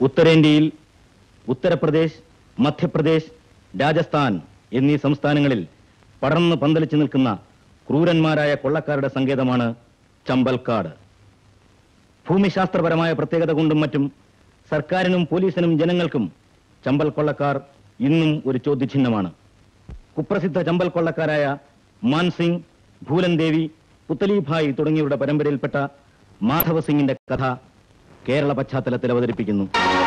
ഉത്തരേന്ത്യയിൽ ഉത്തർപ്രദേശ്, മധ്യപ്രദേശ്, രാജസ്ഥാൻ എന്നീ സംസ്ഥാനങ്ങളിൽ പടർന്നു പന്തലിച്ചു നിൽക്കുന്ന ക്രൂരന്മാരായ കൊള്ളക്കാരുടെ സങ്കേതമാണ് ചമ്പൽക്കാട്. ഭൂമിശാസ്ത്രപരമായ പ്രത്യേകത കൊണ്ടും മറ്റും സർക്കാരിനും പോലീസിനും ജനങ്ങൾക്കും ചമ്പൽ കൊള്ളക്കാർ ഇന്നും ഒരു ചോദ്യചിഹ്നമാണ്. കുപ്രസിദ്ധ ചമ്പൽ കൊള്ളക്കാരായ മാൻസിംഗ്, ഭൂലൻ ദേവി, പുത്തലിഭായ് തുടങ്ങിയവരുടെ പരമ്പരയിൽപ്പെട്ട മാധവ സിംഗിന്റെ കഥ കേരള പശ്ചാത്തലത്തിൽ അവതരിപ്പിക്കുന്നു.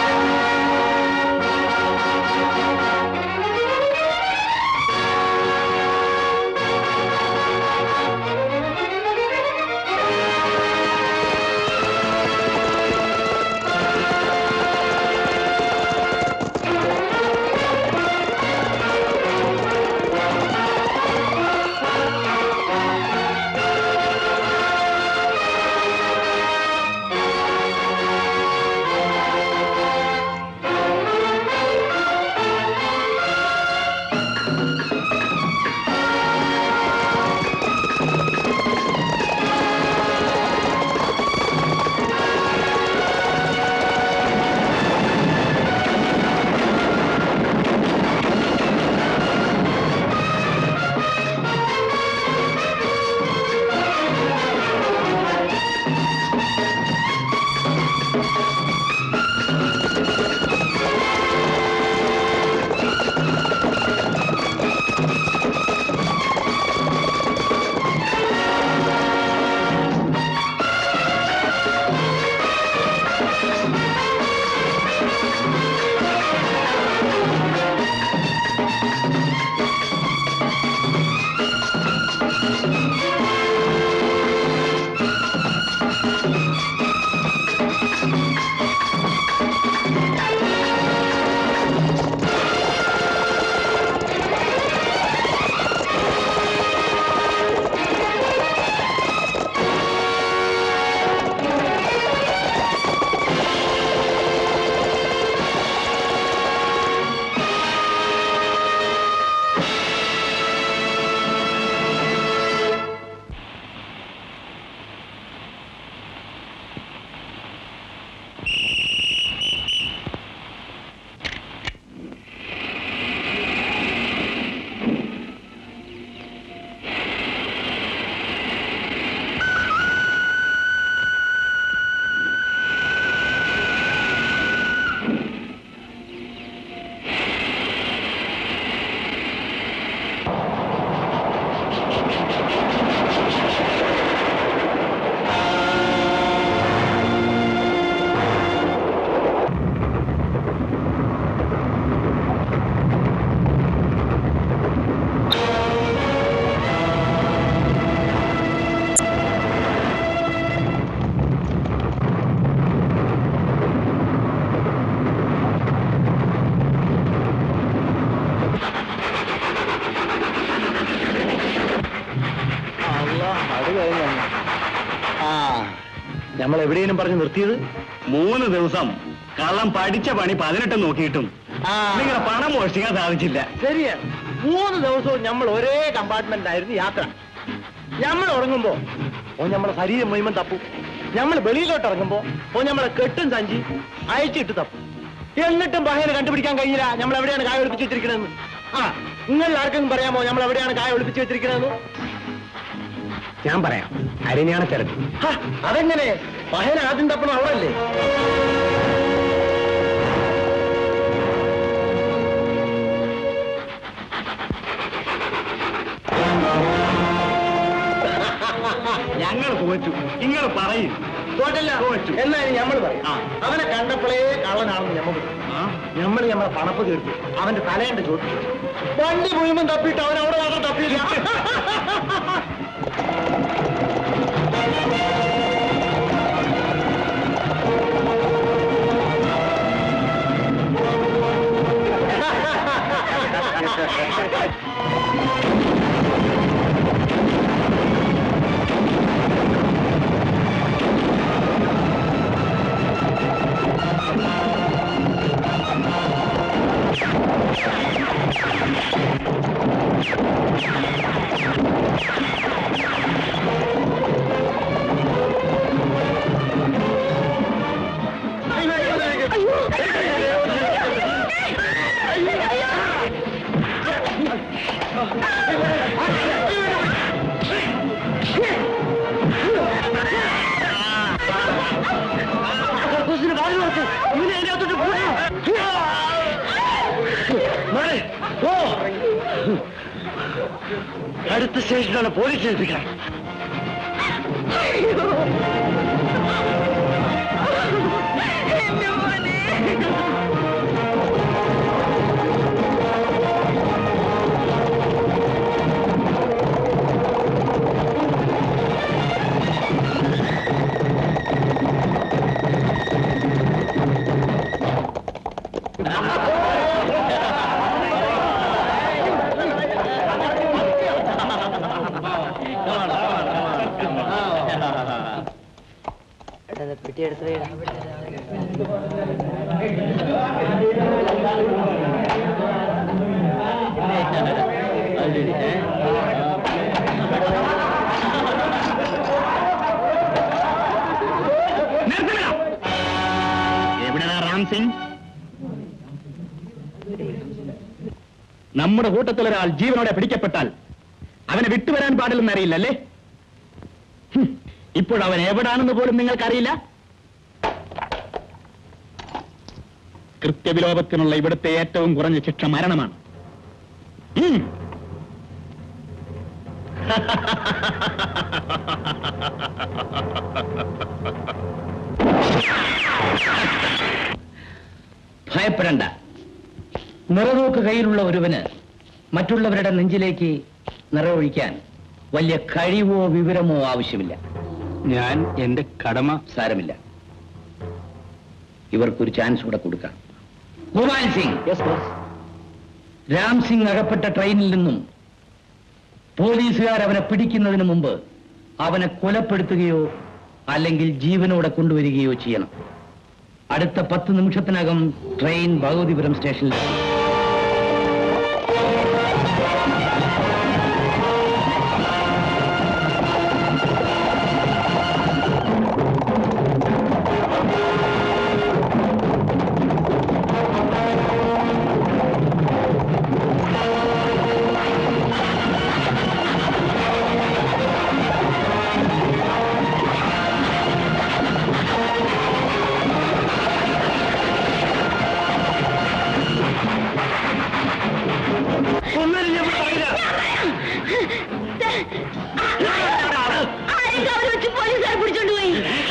നമ്മൾ എവിടെയും പറഞ്ഞു നിർത്തിയത് 3 ദിവസം കള്ളം പഠിച്ച പണി 18 നോക്കിയിട്ടും നിങ്ങളുടെ പണം മോഷ്ടിക്കാൻ സാധിച്ചില്ല. ശരിയാണ്. 3 ദിവസവും നമ്മൾ ഒരേ കമ്പാർട്ട്മെന്റിലായിരുന്നു യാത്ര. നമ്മൾ ഉറങ്ങുമ്പോ നമ്മളെ ശരീരം മുഴുവൻ തപ്പും. നമ്മൾ വെളിയിലോട്ട് ഇറങ്ങുമ്പോ നമ്മളെ കെട്ടും സഞ്ചി അയച്ചിട്ട് തപ്പും. എന്നിട്ടും ബഹേനെ കണ്ടുപിടിക്കാൻ കഴിയില്ല നമ്മൾ എവിടെയാണ് കായ ഒളിപ്പിച്ച് വെച്ചിരിക്കണമെന്ന്. നിങ്ങൾ ആർക്കെങ്കിലും പറയാമോ നമ്മൾ എവിടെയാണ് കായ ഒളിപ്പിച്ച് വെച്ചിരിക്കണമെന്ന്? ഞാൻ പറയാം. അരിഞ്ഞാണ് തിരക്ക്. അതെങ്ങനെ? ബഹേന ആദ്യം തപ്പണം അവളല്ലേ? ഞങ്ങൾ തോറ്റു. നിങ്ങൾ പറയും. തോറ്റല്ല, എന്നാലും നമ്മൾ പറയും. അവനെ കണ്ടപ്പോഴേ കള്ളനാണെന്ന് നമ്മളെ പണപ്പ് തീർത്തു. അവന്റെ തലയണ്ട് ചോദിച്ചു. വണ്ടി മുഴുവൻ തപ്പിയിട്ട് അവൻ അവിടെ മാത്രം തപ്പിയില്ല. അടുത്ത സ്റ്റേഷനിലാണ് പോലീസ് ഏൽപ്പിക്കണം. എവിടെയാ റാം സിംഗ്? നമ്മുടെ കൂട്ടത്തിലൊരാൾ ജീവനോടെ പിടിക്കപ്പെട്ടാൽ അവനെ വിട്ടുവരാൻ പാടില്ലെന്ന് അറിയില്ലല്ലേ? ഇപ്പോഴവൻ എവിടാണെന്ന് പോലും നിങ്ങൾക്കറിയില്ല. കൃത്യവിലോപത്തിനുള്ള ഇവിടുത്തെ ഏറ്റവും കുറഞ്ഞ ശിക്ഷ മരണമാണ്. ഭയപ്പെടണ്ട. നിറനോക്ക് കയ്യിലുള്ള ഒരുവന് മറ്റുള്ളവരുടെ നെഞ്ചിലേക്ക് നിറവൊഴിക്കാൻ വലിയ കഴിവോ വിവരമോ ആവശ്യമില്ല. ഞാൻ എന്റെ കടമ സാരമില്ല. ഇവർക്കൊരു ചാൻസ് കൂടെ കൊടുക്കാം. ഗോപാൽ സിംഗ്, രാം സിംഗ് അകപ്പെട്ട ട്രെയിനിൽ നിന്നും പോലീസുകാർ അവനെ പിടിക്കുന്നതിന് മുമ്പ് അവനെ കൊലപ്പെടുത്തുകയോ അല്ലെങ്കിൽ ജീവനോടെ കൊണ്ടുവരികയോ ചെയ്യണം. അടുത്ത 10 നിമിഷത്തിനകം ട്രെയിൻ ഭഗവതിപുരം സ്റ്റേഷനിൽ. പോലീസുകാർ പിടിച്ചോണ്ടുപോയി.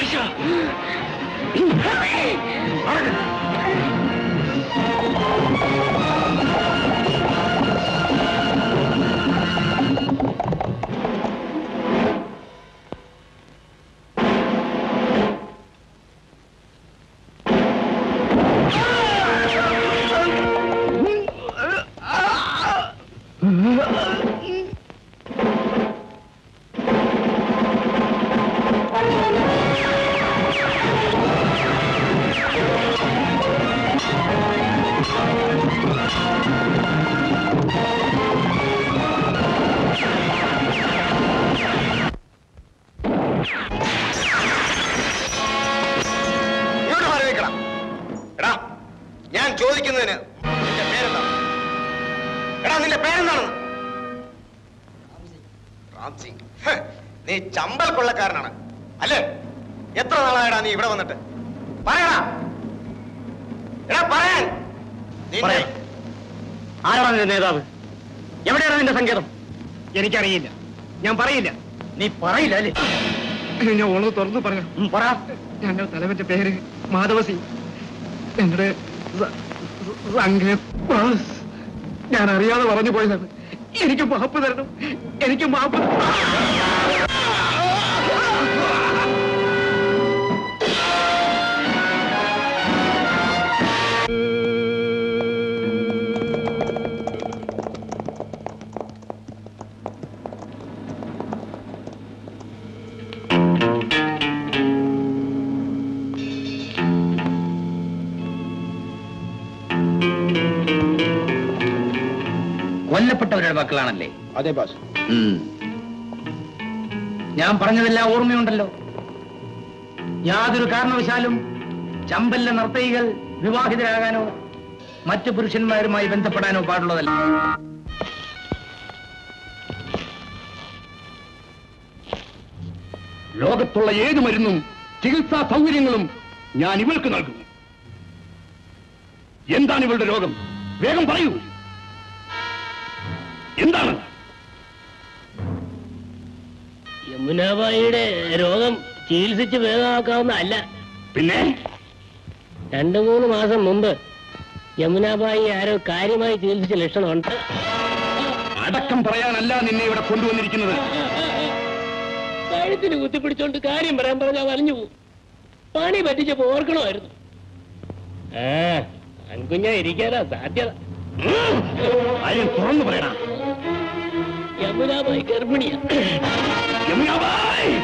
ഞാൻ ചോദിക്കുന്നതിന് നിന്റെ പേരെന്താണ്? എടാ നിന്റെ പേരെന്താണ്? റാം സിംഗ്. നീ ചമ്പൽ കൊള്ളക്കാരനാണ് അല്ലേ? എത്ര നാളായടാ നീ ഇവിടെ വന്നിട്ട്? പറയടാ. എടാ പറയാൻ. ആരാണ് നിന്റെ നേതാവ്? എവിടെയാണ് നിന്റെ സങ്കേതം? എനിക്കറിയില്ല. ഞാൻ പറയില്ല. നീ പറയില്ല അല്ലേ? ഞാൻ ഓള് തുറന്നു പറയാം. പറ. ഞങ്ങളുടെ തലവന്റെ പേര് മാധവ സിംഗ്. ഞങ്ങളുടെ ഞാൻ അറിയാതെ പറഞ്ഞു പോയതാണ്. എനിക്ക് മാപ്പ് തരണം. എനിക്ക് മാപ്പ്. കൊല്ലപ്പെട്ടവരുടെ മക്കളാണല്ലേ? അതെ ബാസ്. ഞാൻ പറഞ്ഞതെല്ലാം ഓർമ്മയുണ്ടല്ലോ. യാതൊരു കാരണവശാലും ചമ്പലിലെ നർത്തകികൾ വിവാഹിതരാകാനോ മറ്റു പുരുഷന്മാരുമായി ബന്ധപ്പെടാനോ പാടുള്ളതല്ല. ലോകത്തുള്ള ഏത് മരുന്നും ചികിത്സാ സൗകര്യങ്ങളും ഞാൻ ഇവൾക്ക് നൽകും. എന്താണ് ഇവളുടെ രോഗം? വേഗം പറയൂ. എന്താണ്? യമുനാബായിയുടെ രോഗം ചികിത്സിച്ച് ഭേദമാക്കാവുന്നതല്ല. പിന്നെ 2-3 മാസം മുമ്പ് യമുനാബായി ആരോ കാര്യമായി ചികിത്സിച്ച ലക്ഷണമുണ്ട്. അടക്കം പറയാനല്ല നിന്നെ ഇവിടെ കൊണ്ടുവന്നിരിക്കുന്നത്. കഴുത്തിന് കുത്തിപ്പിടിച്ചോണ്ട് കാര്യം പറയാൻ പറഞ്ഞാൽ വലഞ്ഞു പോകും. പണി പറ്റിച്ചപ്പോ ഓർക്കണമായിരുന്നു. അൻകുഞ്ഞ ഇരിക്കാനാ സാധ്യത. കാര്യം തുറന്നു പറയണം. യമുനാബായി ഗർഭിണിയാ. യമുനാബായി!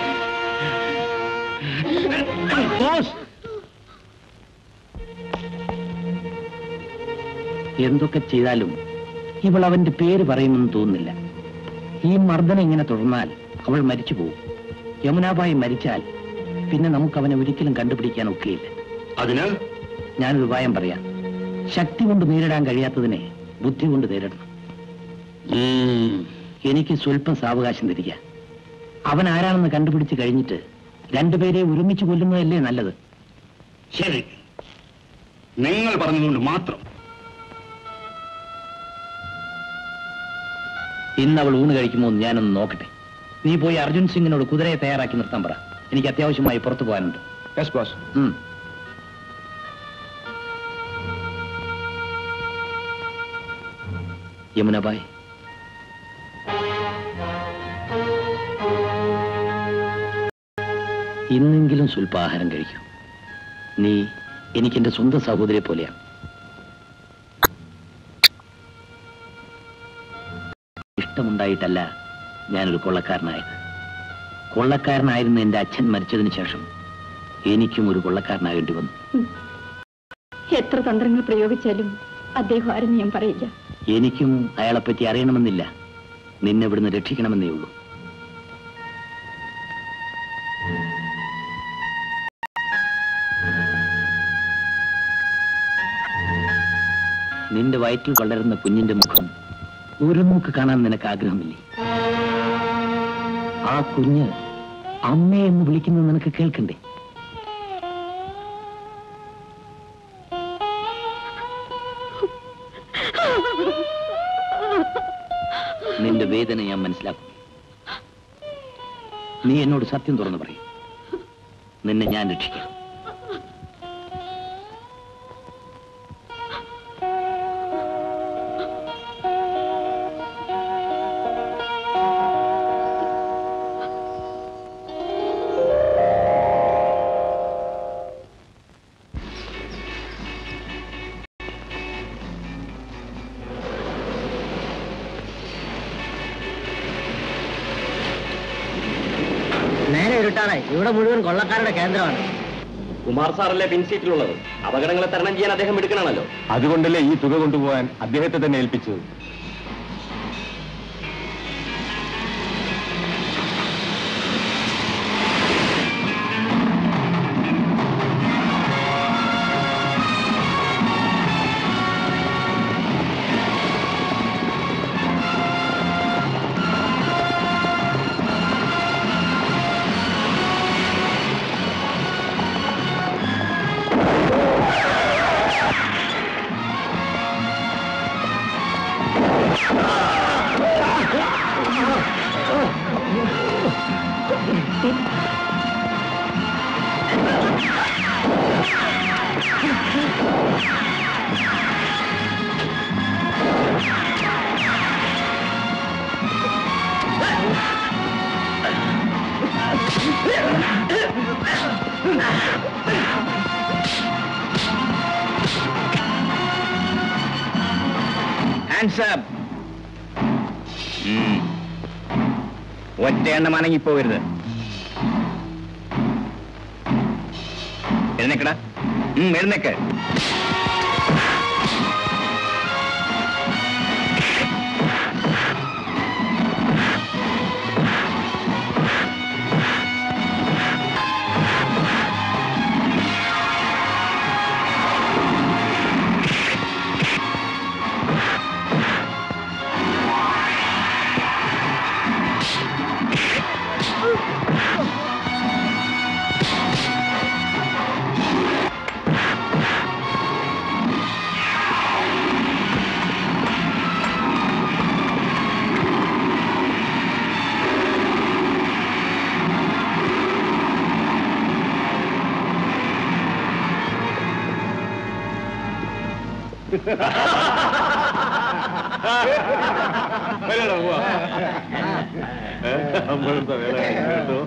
എന്തൊക്കെ ചെയ്താലും ഇവൾ അവന്റെ പേര് പറയുമെന്ന് തോന്നുന്നില്ല. ഈ മർദ്ദനം ഇങ്ങനെ തുടർന്നാൽ അവൾ മരിച്ചു പോകും. യമുനാബായി മരിച്ചാൽ പിന്നെ നമുക്ക് അവനെ ഒരിക്കലും കണ്ടുപിടിക്കാൻ ഒക്കെയില്ല. അതിനാൽ ഞാനൊരു ഉപായം പറയാം. ശക്തി കൊണ്ട് നേരിടാൻ കഴിയാത്തതിനെ ബുദ്ധി കൊണ്ട് നേരിടണം. എനിക്ക് സ്വല്പം സാവകാശം തരിക. അവൻ ആരാണെന്ന് കണ്ടുപിടിച്ച് കഴിഞ്ഞിട്ട് രണ്ടുപേരെ ഒരുമിച്ച് കൊല്ലുന്നതല്ലേ നല്ലത്? ശരി, നിങ്ങൾ പറഞ്ഞതുകൊണ്ട് മാത്രം. ഇന്ന് അവൾ ഊണ് കഴിക്കുമോ എന്ന് ഞാനൊന്ന് നോക്കട്ടെ. നീ പോയി അർജുൻ സിംഗിനോട് കുതിരയെ തയ്യാറാക്കി നിർത്താൻ പറ. എനിക്ക് അത്യാവശ്യമായി പുറത്തു പോകാനുണ്ട്. Yes boss. യമുനാബായി, ഇന്നെങ്കിലും സ്വല്പാഹാരം കഴിക്കൂ. നീ എനിക്കെന്റെ സ്വന്തം സഹോദരിയെ പോലെയാണ്. ഇഷ്ടമുണ്ടായിട്ടല്ല ഞാനൊരു കൊള്ളക്കാരനായത്. കൊള്ളക്കാരനായിരുന്ന എന്റെ അച്ഛൻ മരിച്ചതിന് ശേഷം എനിക്കും ഒരു കൊള്ളക്കാരനാകേണ്ടി വന്നു. എത്ര തന്ത്രങ്ങൾ പ്രയോഗിച്ചാലും അദ്ദേഹം ആരും ഞാൻ പറയില്ല. എനിക്കും അയാളെപ്പറ്റി അറിയണമെന്നില്ല. നിന്നെ ഇവിടുന്ന് രക്ഷിക്കണമെന്നേ ഉള്ളൂ. നിന്റെ വയറ്റിൽ വളരുന്ന കുഞ്ഞിന്റെ മുഖം ഒരു നോക്ക് കാണാൻ നിനക്ക് ആഗ്രഹമില്ലേ? ആ കുഞ്ഞ് അമ്മേ എന്ന് വിളിക്കുന്നത് നിനക്ക് കേൾക്കണ്ടേ? നിന്റെ വേദന ഞാൻ മനസ്സിലാക്കും. നീ എന്നോട് സത്യം തുറന്നു പറയും. നിന്നെ ഞാൻ രക്ഷിക്കാം. നേരെ ഇരുട്ടാറായി. ഇവിടെ മുഴുവൻ കൊള്ളക്കാരുടെ കേന്ദ്രമാണ്. കുമാർ സാറല്ലേ പിൻസീറ്റിലുള്ളത്. അപകടങ്ങളെ തരണം ചെയ്യാൻ അദ്ദേഹം എടുക്കണമല്ലോ. അതുകൊണ്ടല്ലേ ഈ തുക കൊണ്ടുപോകാൻ അദ്ദേഹത്തെ തന്നെ ഏൽപ്പിച്ചത്. ഒറ്റ എണ്ണം അനങ്ങിപ്പോകരുത്. എഴുന്നേക്കടാ, എഴുന്നേക്ക്. അമ്പഴത്തെ വേല കേട്ടോ.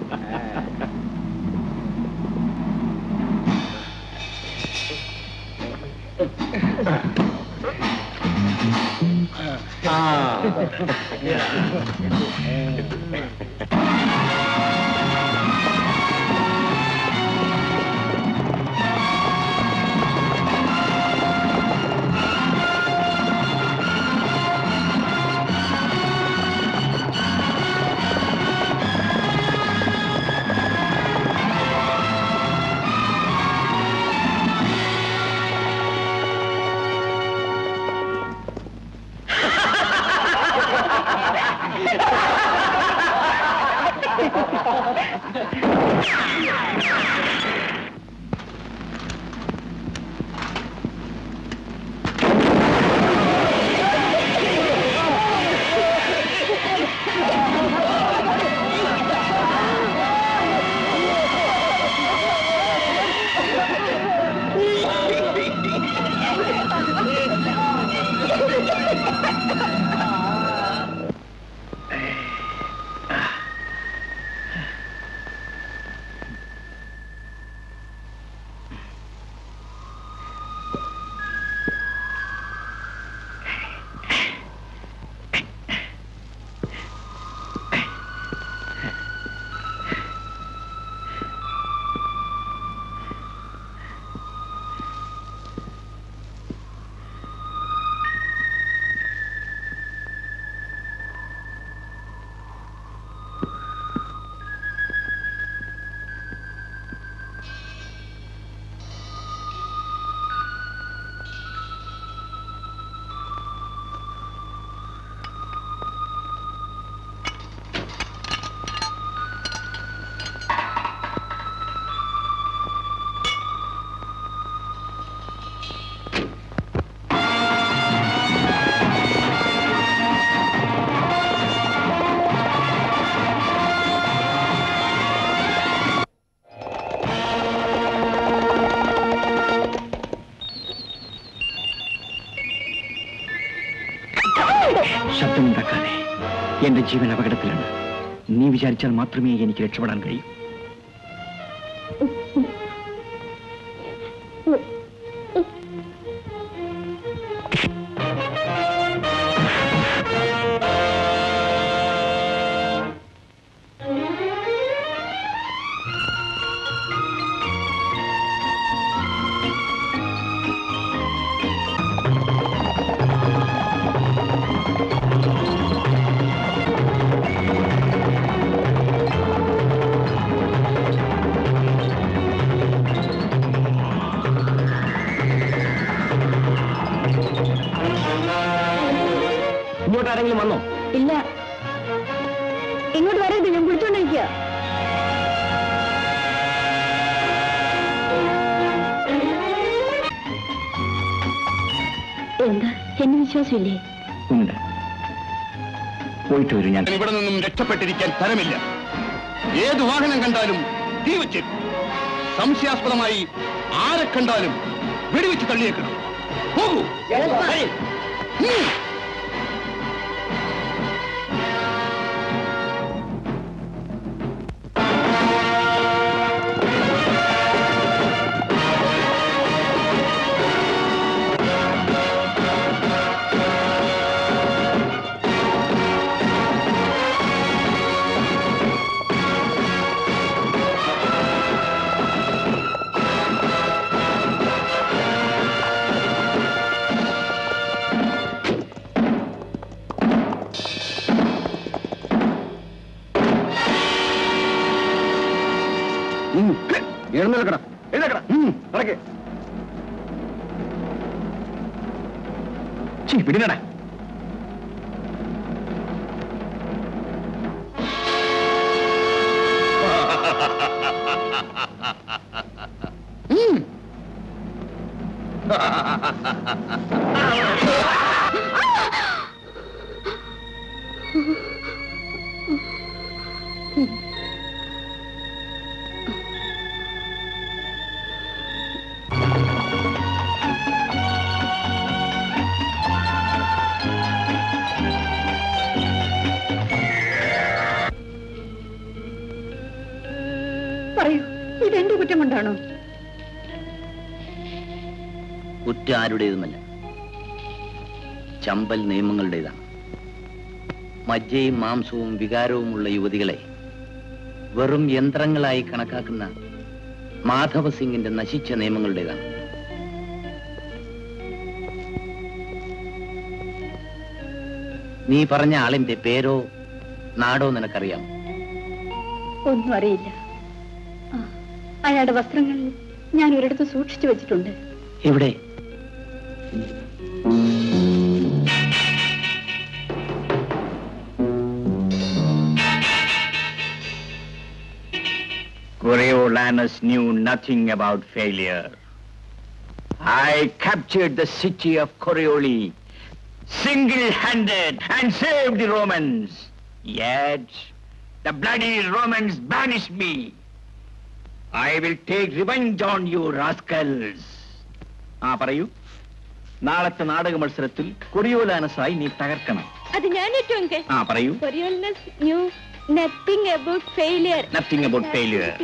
ശബ്ദമുണ്ടാക്കാതെ. എന്റെ ജീവൻ അപകടത്തിലാണ്. നീ വിചാരിച്ചാൽ മാത്രമേ എനിക്ക് രക്ഷപ്പെടാൻ കഴിയൂ. ഇങ്ങോട്ടാരെങ്കിലും വന്നോ? ഇല്ല, ഇങ്ങോട്ട് വരരുത്, ഞാൻ വിളിച്ചോണ്ടിരിക്കുക. എന്താ, എന്നെ വിശ്വാസമില്ലേ? ഉണ്ട്. പോയിട്ട് വരും ഞാൻ. ഇവിടെ നിന്നും രക്ഷപ്പെട്ടിരിക്കാൻ സ്ഥലമില്ല. ഏത് വാഹനം കണ്ടാലും തീ വെച്ച്, സംശയാസ്പദമായി ആരെ കണ്ടാലും വെടിവെച്ച് തള്ളിയേക്കണം. പോകൂ. എഴുന്നേൽക്കണം, എഴുന്നേൽക്കണം, നടക്കേ. പിടിനട. പറയൂ, ഇതെന്റെ കുറ്റം കൊണ്ടാണോ? കുറ്റം ആരുടേതുമല്ല, ചമ്പൽ നിയമങ്ങളുടേതാണ്. മജ്ജയും മാംസവും വികാരവുമുള്ള യുവതികളെ വെറും യന്ത്രങ്ങളായി കണക്കാക്കുന്ന മാധവ സിംഗിന്റെ നശിച്ച നിയമങ്ങളുടേതാണ്. നീ പറഞ്ഞ ആളിന്റെ പേരോ നാടോ നിനക്കറിയാം? ഒന്നും അറിയില്ല. അയാളുടെ വസ്ത്രങ്ങൾ ഞാൻ ഒരിടത്ത് സൂക്ഷിച്ചു വെച്ചിട്ടുണ്ട്. എവിടെ? Coriolanus knew nothing about failure. I captured the city of Corioli single-handed and saved the Romans. Yet the bloody Romans banished me. I will take revenge on you rascals. പറയൂ. നാളത്തെ നാടക മത്സരത്തിൽ കൊറിയോലാനസായി നീ തകർക്കണം. അത് ഞാൻ ഏറ്റവും. പറയൂ. കൊറിയോലാനസ് knew nothing about failure. Nothing about failure.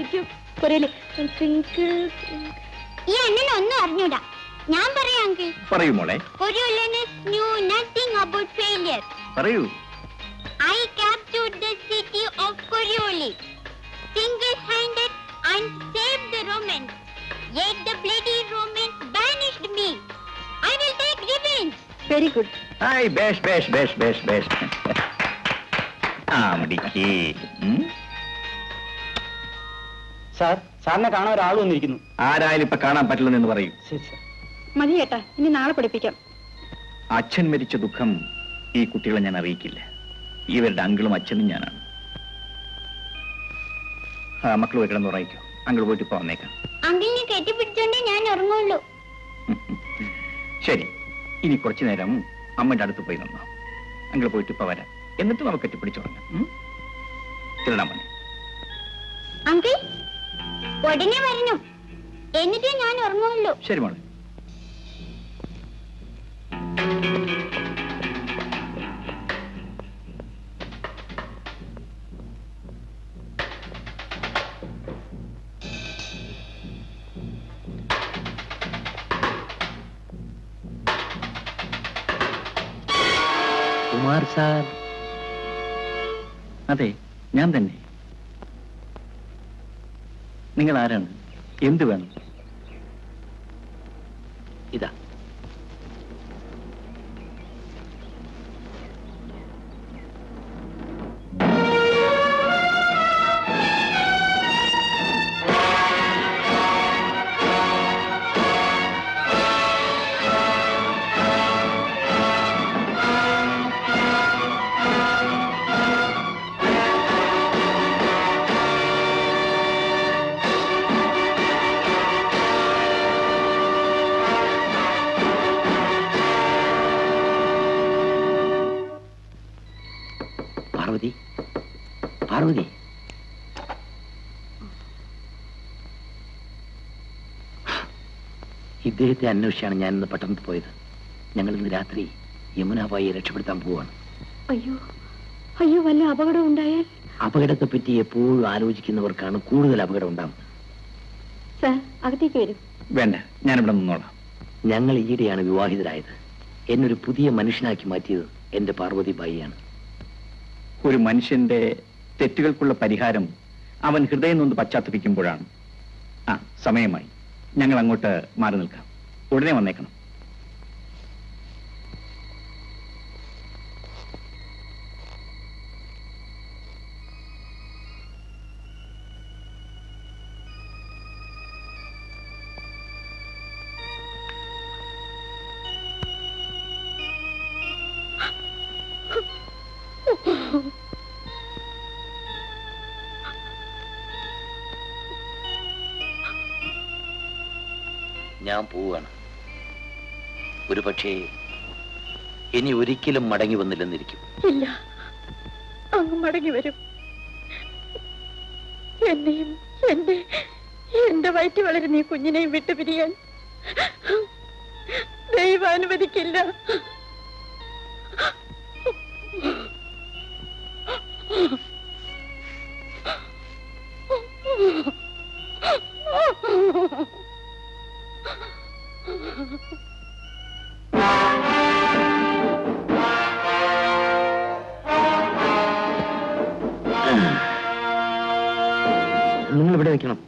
ഈ അണ്ണനൊന്നും അറിഞ്ഞൂടാ. ഞാൻ പറയാം അങ്കിൾ. പറയൂ മോളെ. Coriolanus knew nothing about failure. പറയൂ. I captured the city of Corioli single-handed and saved the Romans. Yet the bloody Romans banished me. I will take revenge. Very good. Hi, besh. മിടിക്ക്. സാറിനെ കാണാൻ ഒരാൾ വന്നിരിക്കുന്നു. ആരായാലും ഇപ്പൊ കാണാൻ പറ്റില്ലെന്ന് പറയൂ. മതി ചേട്ടാ, ഇനി നാളെ പഠിപ്പിക്കാം. അച്ഛൻ മരിച്ച ദുഃഖം ഈ കുട്ടികളെ ഞാൻ അറിയിക്കില്ല. ഇവരുടെ അങ്കിളും അച്ഛനും ഞാനാണ്. മക്കൾ പോയി കിടന്ന് ഉറങ്ങിക്കോ. അങ്കിൾ പോയിട്ട് ഇപ്പൊ വന്നേക്കാം. അങ്കിളിനെ കെട്ടിപ്പിടിച്ചോണ്ടേ ഞാൻ ഉറങ്ങുള്ളൂ. ശരി, ഇനി കുറച്ചു നേരം അമ്മയുടെ അടുത്ത് പോയി നിന്നോ. അങ്കിൾ പോയിട്ട് ഇപ്പൊ വരാം. എന്നിട്ട് നമുക്ക് കെട്ടിപ്പിടിച്ചുറങ്ങാം. തിരുടാൻ മതി. അങ്കിൾ ഉടനെ വരണം, എന്നിട്ട് ഞാൻ ഉറങ്ങുള്ളൂ. ശരി മോളെ. കുമാർ സാർ? അതെ, ഞാൻ തന്നെ. നിങ്ങൾ ആരാണ്? എന്ത് വേണം? ഇതാ. പാർവതി, ഇദ്ദേഹത്തെ അന്വേഷിച്ചാണ് ഞാൻ ഇന്ന് പട്ടണത്തിൽ പോയത്. ഞങ്ങൾ ഇന്ന് രാത്രി യമുനാബായിയെ രക്ഷപ്പെടുത്താൻ പോവാണ്. അയ്യോ, വല്ല അപകടം ഉണ്ടായാൽ? അപകടത്തെ പറ്റി എപ്പോഴും ആലോചിക്കുന്നവർക്കാണ് കൂടുതൽ അപകടം ഉണ്ടാകുന്നത്. സാർ, അകത്തേക്ക് വരും. വേണ്ട, ഞാനിവിടെ നിന്നോളാം. ഞങ്ങൾ ഈയിടെയാണ് വിവാഹിതരായത്. എന്നൊരു പുതിയ മനുഷ്യനാക്കി മാറ്റിയത് എന്റെ പാർവതി ബായിയാണ്. ഒരു മനുഷ്യന്റെ തെറ്റുകൾക്കുള്ള പരിഹാരം അവൻ ഹൃദയം നൊന്ന് പശ്ചാത്തപിക്കുമ്പോഴാണ്. സമയമായി. ഞങ്ങൾ അങ്ങോട്ട് മാറി നിൽക്കാം. ഉടനെ വന്നേക്കണം. ഞാൻ പോവുകയാണ്. ഒരു പക്ഷേ ഇനി ഒരിക്കലും മടങ്ങി വന്നില്ലെന്നിരിക്കും. ഇല്ല, അങ്ങ് മടങ്ങി വരും. എന്നെയും എന്റെ വയറ്റി വളരുന്ന ഈ കുഞ്ഞിനെയും വിട്ടുപിരിയാൻ ദൈവം അനുവദിക്കില്ല. നിങ്ങൾ ഇവിടെ വെക്കണം.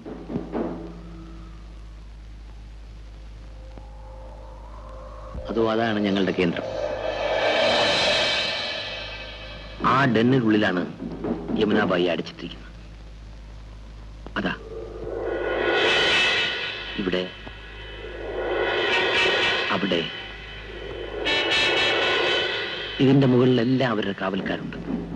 അതോ അതാണ് ഞങ്ങളുടെ കേന്ദ്രം. ആ ഡെന്നിനുള്ളിലാണ് യമുനാബായി അടച്ചിട്ടിരിക്കുന്നത്. അതാ ഇവിടെ, അവിടെ, ഇതിന്റെ മുകളിലെല്ലാം അവരുടെ കാവൽക്കാരുണ്ട്.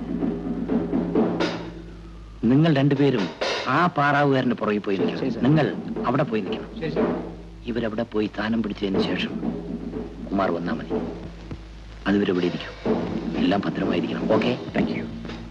നിങ്ങൾ രണ്ടുപേരും ആ പാറാവുകാരന്റെ പുറകെ പോയി നിൽക്കണം. നിങ്ങൾ അവിടെ പോയി നിൽക്കണം. ഇവരവിടെ പോയി സ്ഥാനം പിടിച്ചതിന് ശേഷം കുമാർ വന്നാൽ മതി. അതുവരെ ഇവിടെ ഇരിക്കും. എല്ലാം ഭദ്രമായിരിക്കണം. Okay, thank you.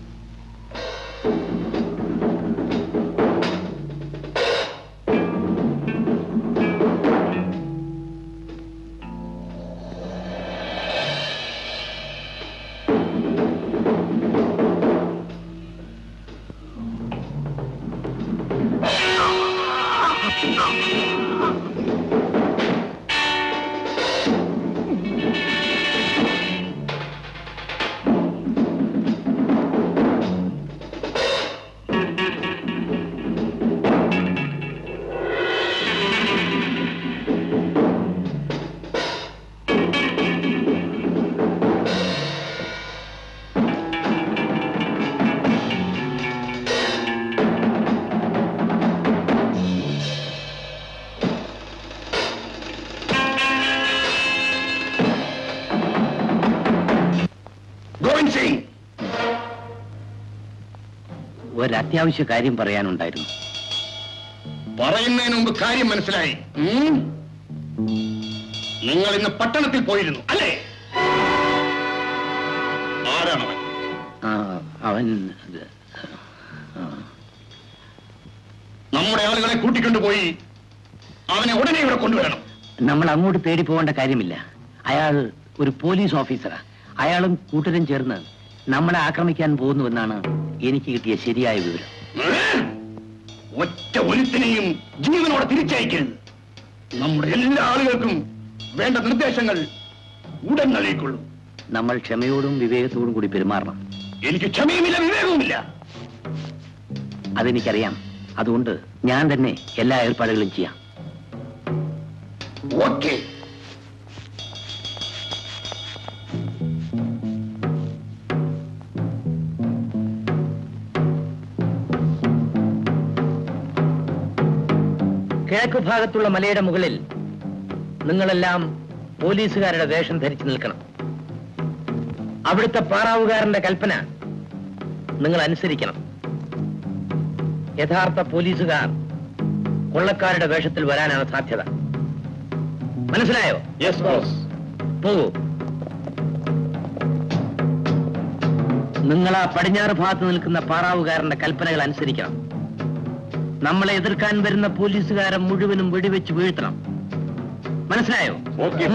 ഒരത്യാവശ്യ കാര്യം പറയാനുണ്ടായിരുന്നു. പറയുന്നതിന് മുമ്പ് കാര്യം മനസ്സിലായി. നിങ്ങൾ ഇന്ന് പട്ടണത്തിൽ പോയിരുന്നു അല്ലേ? ആരാണവൻ? അവൻ നമ്മുടെ ആളുകളെ കൂട്ടിക്കൊണ്ടുപോയി അവനെ ഉടനെ ഇവിടെ കൊണ്ടുവരണം. നമ്മൾ അങ്ങോട്ട് തേടി പോകേണ്ട കാര്യമില്ല. അയാൾ ഒരു പോലീസ് ഓഫീസറാ. അയാളും കൂട്ടരും ചേർന്ന് നമ്മളെ ആക്രമിക്കാൻ പോകുന്നുവെന്നാണ് എനിക്ക് കിട്ടിയ ശരിയായ വിവരം. ഒറ്റ ഒരുത്തിനെയും ജീവനോടെ തിരിച്ചയക്കരുത്. നമ്മുടെ എല്ലാ ആളുകൾക്കും വേണ്ട നിർദ്ദേശങ്ങൾ ഉടൻ നൽകിക്കൊള്ളൂ. നമ്മൾ ക്ഷമയോടും വിവേകത്തോടും കൂടി പെരുമാറണം. എനിക്ക് ക്ഷമയുമില്ല, വിവേകവുമില്ല. അതെനിക്കറിയാം. അതുകൊണ്ട് ഞാൻ തന്നെ എല്ലാ ഏർപ്പാടുകളും ചെയ്യാം. ഓക്കെ. കിഴക്ക് ഭാഗത്തുള്ള മലയുടെ മുകളിൽ നിങ്ങളെല്ലാം പോലീസുകാരുടെ വേഷം ധരിച്ചു നിൽക്കണം. അവിടുത്തെ പാറാവുകാരന്റെ കൽപ്പന നിങ്ങൾ അനുസരിക്കണം. യഥാർത്ഥ പോലീസുകാർ കൊള്ളക്കാരുടെ വേഷത്തിൽ വരാനാണ് സാധ്യത. മനസ്സിലായോ? Yes boss. പോകൂ. നിങ്ങൾ ആ പടിഞ്ഞാറ് ഭാഗത്ത് നിൽക്കുന്ന പാറാവുകാരന്റെ കൽപ്പനകൾ അനുസരിക്കണം. നമ്മളെ എതിർക്കാൻ വരുന്ന പോലീസുകാരെ മുഴുവനും വെടിവെച്ച് വീഴ്ത്തണം. മനസ്സിലായോ? Okay.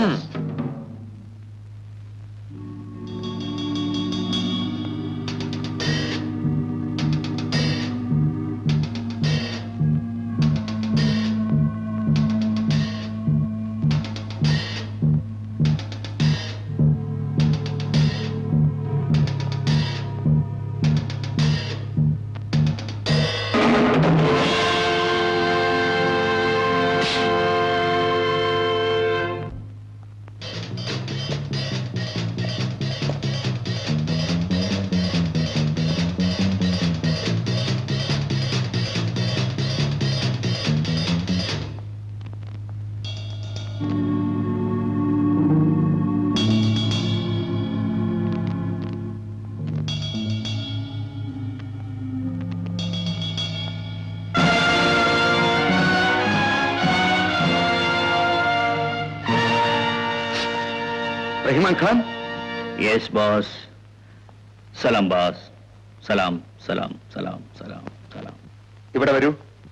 Rahiman Khan. Yes boss. സലാം ബോസ്. സലാം സലാം സലാം സലാം സലാം. ഇവിടെ വരൂ.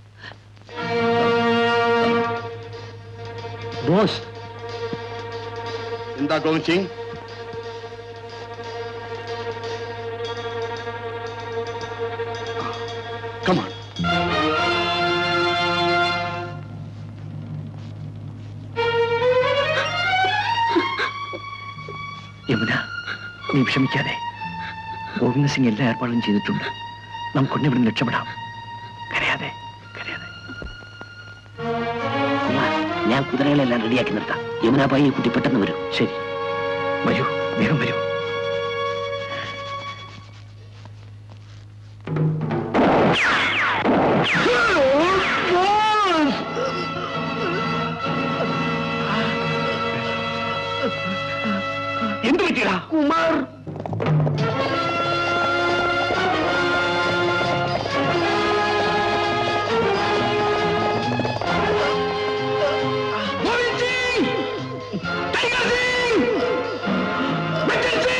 ബോസ്, എന്താ ഗോവിന്ദ് സിംഗ്? Come on. നീ വിഷമിക്കാതെ. ഗോവിന്ദ സിംഗ് എല്ലാ ഏർപ്പാടും ചെയ്തിട്ടുണ്ട്. നമുക്കൊന്നെ ഇവിടെ രക്ഷപ്പെടാം. കരയാതെ കരയാതെ. ഞാൻ കുതിരകളെല്ലാം റെഡിയാക്കി നിർത്താം. യമുനാബായി കുട്ടി പെട്ടെന്ന് വരും. ശരി, വരൂ, വേഗം വരൂ. എന്ത് പറ്റിയടാ കുമാർ? Bachchan Singh!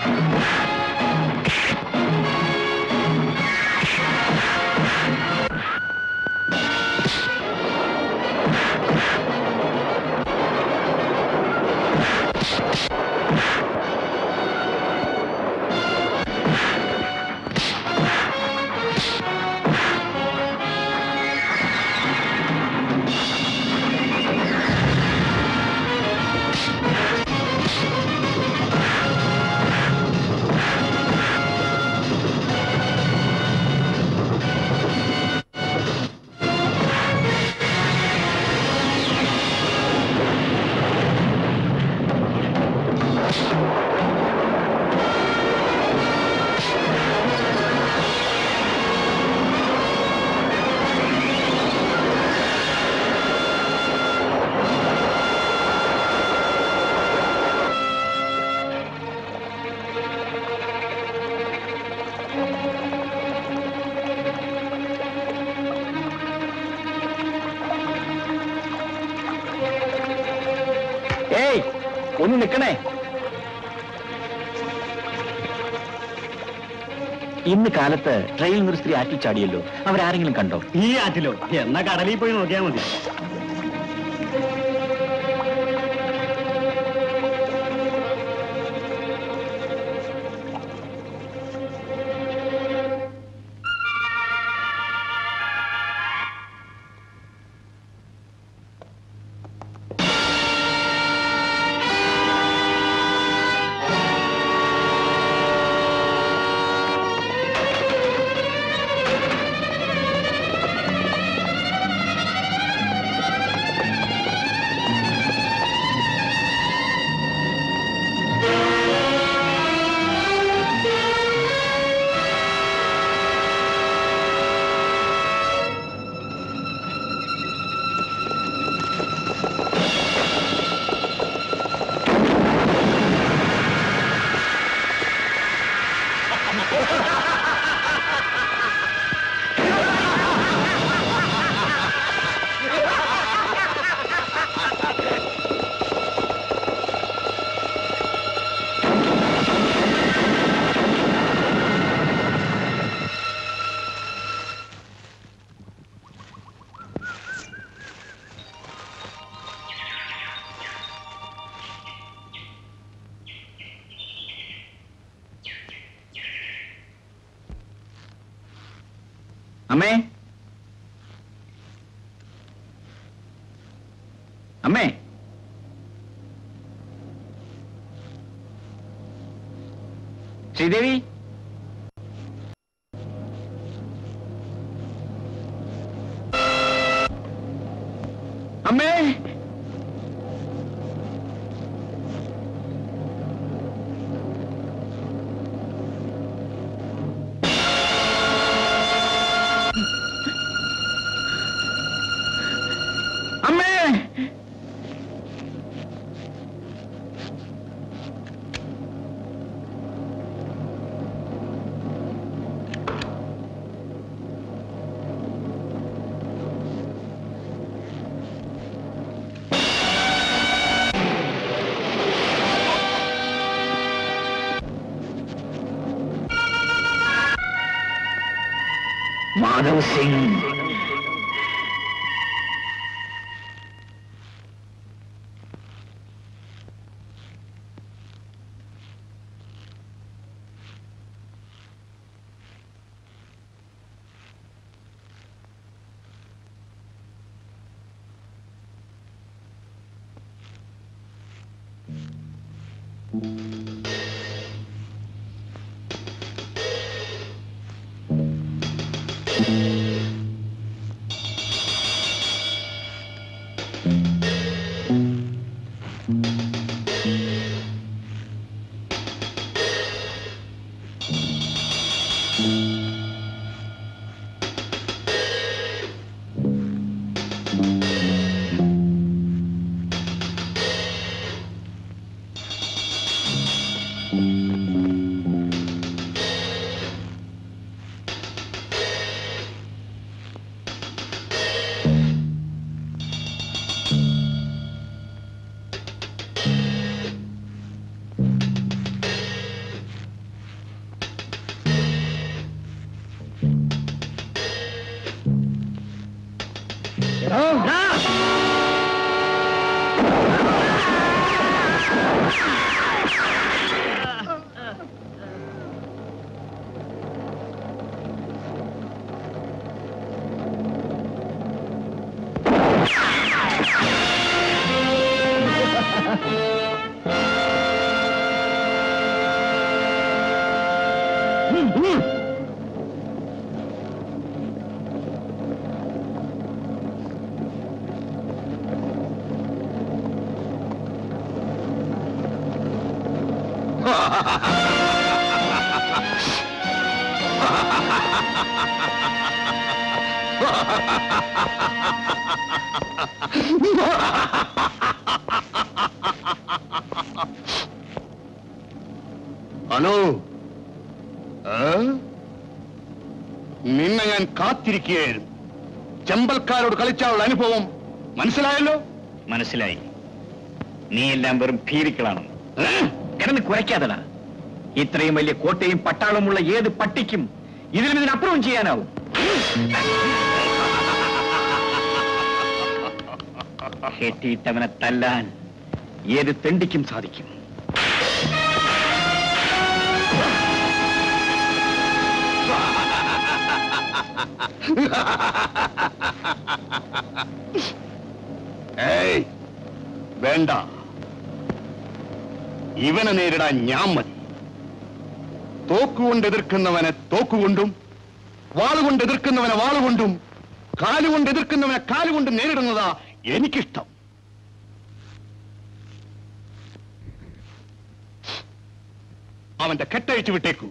ഒന്ന് നിൽക്കണേ. ഇന്ന് കാലത്ത് ട്രെയിനിൽ നിന്നൊരു സ്ത്രീ ആറ്റിൽ ചാടിയല്ലോ, അവരാരെങ്കിലും കണ്ടോ? ഈ ആറ്റിലോ? എന്നാ കടലിൽ പോയി നോക്കിയാൽ മതി. അമ്മേ, അമ്മേ, ശ്രീദേവി, അമ്മേ, മാധവ് സിംഗ്. അനു, നിന്നെ ഞാൻ കാത്തിരിക്കുകയായിരുന്നു. ചെമ്പൽക്കാരോട് കളിച്ചാലുള്ള അനുഭവം മനസ്സിലായല്ലോ? മനസ്സിലായി. നീ എല്ലാം വെറും ഭീരുക്കളാണ്. കിടന്ന് കുറയ്ക്കാതടാ. ഇത്രയും വലിയ കോട്ടയും പട്ടാളമുള്ള ഏത് പട്ടിക്കും ഇതിനപ്പുറവും ചെയ്യാനാവും. കെട്ടിയിട്ടവനെ തല്ലാൻ ഏത് തെണ്ടിക്കും സാധിക്കും. ഏയ്, വേണ്ട. ഇവനെ നേരിടാൻ ഞാൻ മതി. തോക്കുകൊണ്ട് എതിർക്കുന്നവനെ തോക്കുകൊണ്ടും, വാളുകൊണ്ട് എതിർക്കുന്നവനെ വാളുകൊണ്ടും, കാലുകൊണ്ട് എതിർക്കുന്നവനെ കാലുകൊണ്ടും നേരിടുന്നതാ എനിക്കിഷ്ടം. അവന്റെ കെട്ടഴിച്ചു വിട്ടേക്കൂ.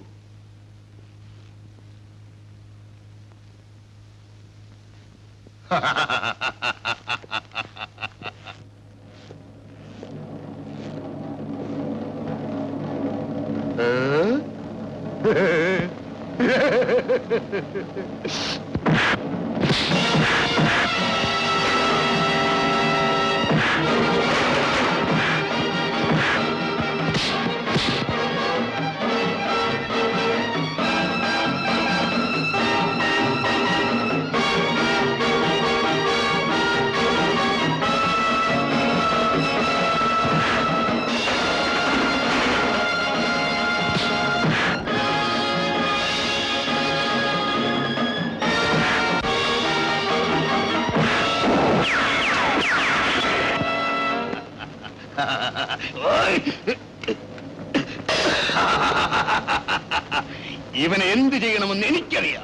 ഇവനെ എന്ത് ചെയ്യണമെന്ന് എനിക്കറിയാം.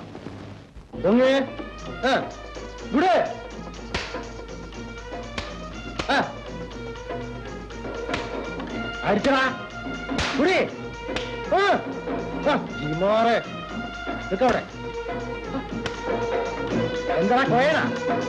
അടിച്ചടാ കുടി. ജിമോറെ നിക്കവിടെ. എന്താ കോയണ?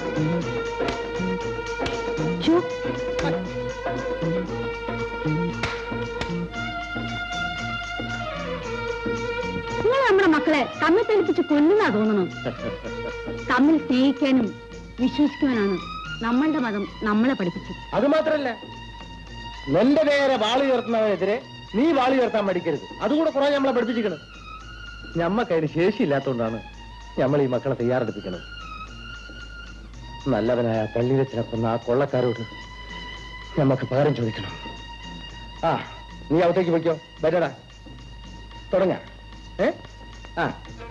നിങ്ങൾ നമ്മുടെ മക്കളെ തമ്മിൽ തെളിപ്പിച്ച് കൊല്ലുന്നാ തോന്നണം. തമ്മിൽ സ്നേഹിക്കാനും വിശ്വസിക്കുവാനാണ് നമ്മളുടെ മതം നമ്മളെ പഠിപ്പിച്ചത്. അത് മാത്രല്ല, നിന്റെ നേരെ വാള് ഉയർത്തുന്നവനെതിരെ നീ വാള് ഉയർത്താൻ പഠിക്കരുത്. അതുകൂടെ കുറെ നമ്മളെ പഠിപ്പിച്ചിരിക്കണം. ഞമ്മക്കതിന് ശേഷിയില്ലാത്തതുകൊണ്ടാണ് നമ്മൾ ഈ മക്കളെ തയ്യാറെടുപ്പിക്കുന്നത്. നല്ലവനായ പള്ളിയിലെ കൊന്ന ആ കൊള്ളക്കാരോട് നമുക്ക് പകരം ചോദിക്കണം. ആ, നീ അകത്തേക്ക് വയ്ക്കോ. വരടാ, തുടങ്ങാം. ആ,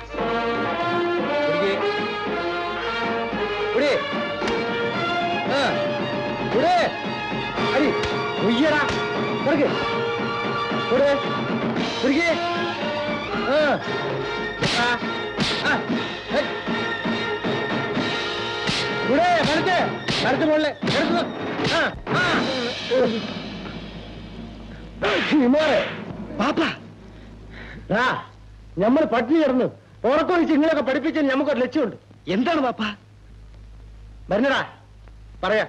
അരി ഉയ്യടാ, കൊടുക്ക് കൊടു കുടിക്കേ. ഇവിടെ കരുത്ത് കരുത്ത് മുകളിലെ കരുത്ത്. നമ്മൾ പട്ടിണി കിടന്ന് ഉറക്കൊഴിച്ച് ഇങ്ങനെയൊക്കെ പഠിപ്പിച്ചാൽ നമുക്കൊരു ലക്ഷ്യമുണ്ട്. എന്താണ് പാപ്പ? വരുന്നടാ, പറയാ.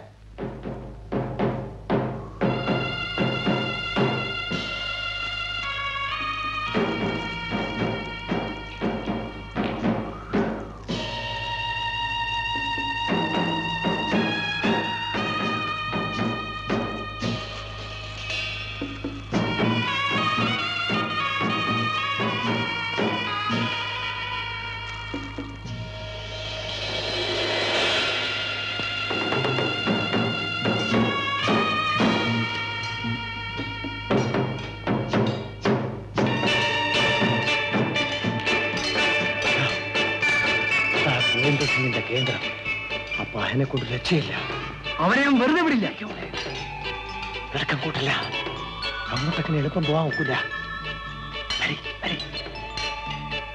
സിംഗിന്റെ കേന്ദ്രം. അപ്പൊ അതിനെ കൊണ്ട് രക്ഷയില്ല. അവനെയും വെറുതെ വിടില്ല. ഇറക്കം കൂട്ടല്ല. അങ്ങോട്ടൊക്കെ എളുപ്പം പോവാൻ ഒക്കില്ല.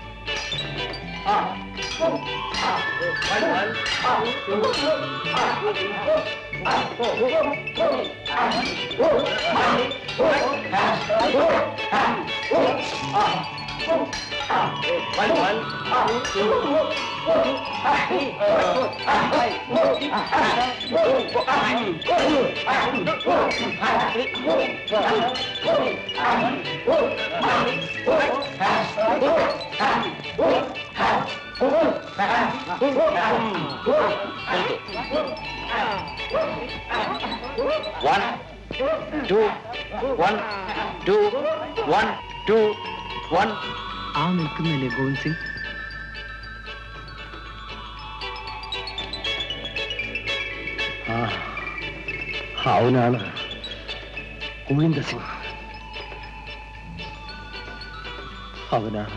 ആ നിൽക്കുന്നല്ലേ ഗോവിന്ദ് സിംഗ്? അവനാണ് ഗോവിന്ദ സിംഗ്. അവനാണ്.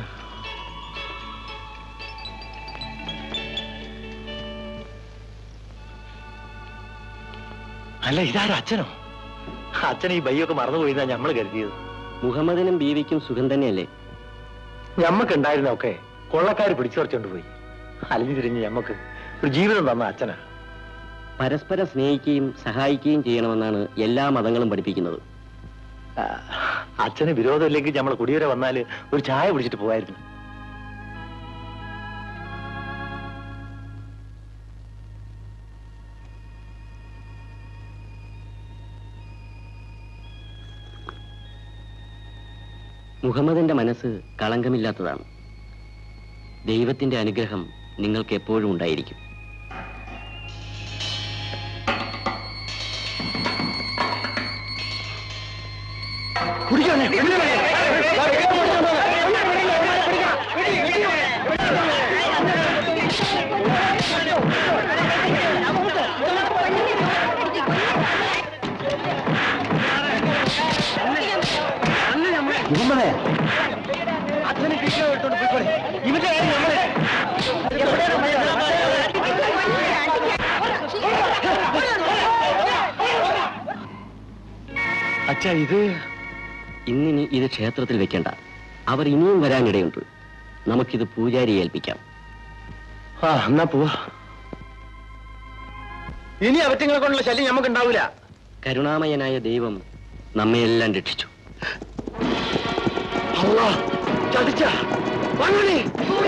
അല്ല, ഇതാരും അച്ഛനോ? അച്ഛൻ ഈ ബയ്യൊക്കെ മറന്നുപോയിന്നാ ഞമ്മള് കരുതിയത്. മുഹമ്മദിനും ബീവിക്കും സുഖം തന്നെയല്ലേ? ഞമ്മക്കുണ്ടായിരുന്നൊക്കെ കൊള്ളക്കാർ പിടിച്ചു പറിച്ചോണ്ട് പോയി. അലിഞ്ഞു തിരിഞ്ഞ് ഞമ്മക്ക് ഒരു ജീവിതം തന്ന അച്ഛനാ. പരസ്പരം സ്നേഹിക്കുകയും സഹായിക്കുകയും ചെയ്യണമെന്നാണ് എല്ലാ മതങ്ങളും പഠിപ്പിക്കുന്നത്. അച്ഛന് വിരോധമില്ലെങ്കിൽ നമ്മൾ കുടിവരെ വന്നാല് ഒരു ചായ കുടിച്ചിട്ട് പോവായിരുന്നു. മുഹമ്മദിന്റെ മനസ്സ് കളങ്കമില്ലാത്തതാണ്. ദൈവത്തിന്റെ അനുഗ്രഹം നിങ്ങൾക്ക് എപ്പോഴും ഉണ്ടായിരിക്കും. മുഹമ്മദേ, അച്ഛനെ കിട്ടിയോണ്ട് പോയിക്കോളെ. ഇവന്റെ കാര്യം നമ്മളെ അച്ഛാ, ഇത് ഇന്നിനി ഇത് ക്ഷേത്രത്തിൽ വെക്കണ്ട. അവർ ഇനിയും വരാനിടയുണ്ട്. നമുക്കിത് പൂജാരിയെ ഏൽപ്പിക്കാം. എന്നാ പോവാ. ഇനി അവറ്റങ്ങളെ കൊണ്ടുള്ള ശല്യം നമുക്ക് ഉണ്ടാവില്ല. കരുണാമയനായ ദൈവം നമ്മയെല്ലാം രക്ഷിച്ചു. ചതിച്ച വന്നേ.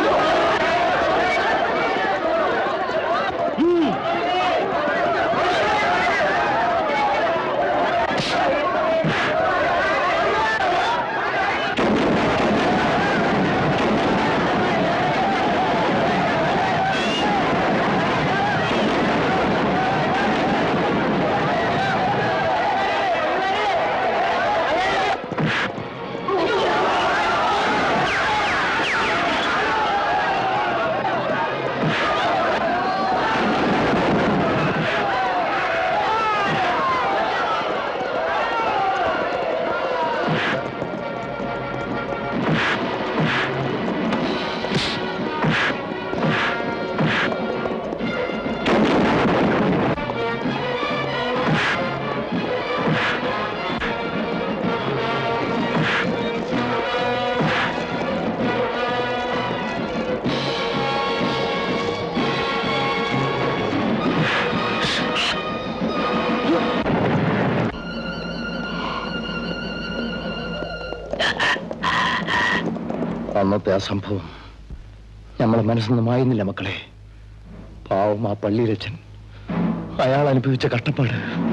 അന്നത്തെ ആ സംഭവം നമ്മളെ മനസ്സൊന്നും മായുന്നില്ല മക്കളെ. പാവം ആ പള്ളിയിലച്ഛൻ, അയാൾ അനുഭവിച്ച കഷ്ടപ്പാട്.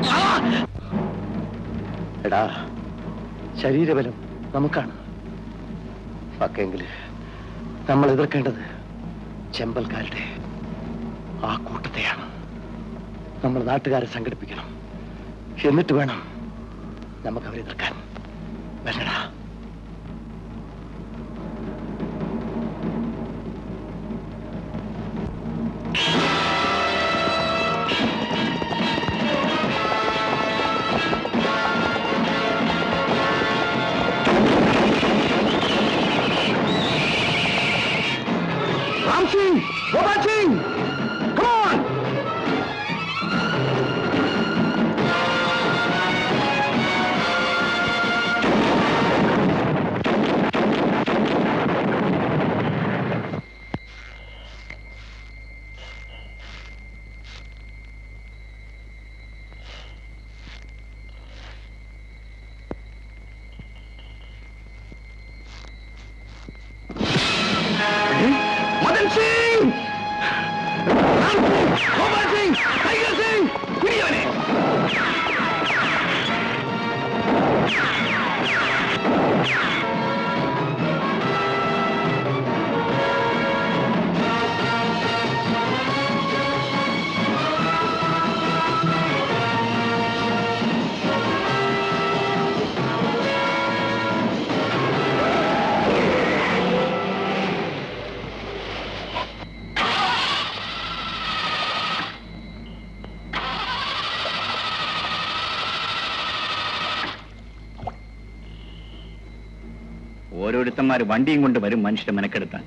എടാ, ശരീരബലം നമുക്കാണ്. പക്കെങ്കില് നമ്മൾ എതിർക്കേണ്ടത് ചെമ്പൽക്കാരുടെ ആ കൂട്ടത്തെയാണ്. നമ്മൾ നാട്ടുകാരെ സംഘടിപ്പിക്കണം. എന്നിട്ട് വേണം നമുക്ക് അവരെ എതിർക്കാൻ. വരണടാ. Ram Singh! Gopal Singh! Come on! ഉദ്യോഗസ്ഥന്മാർ വണ്ടിയും കൊണ്ട് വരും മനുഷ്യരെ മെനക്കെടുത്താൻ.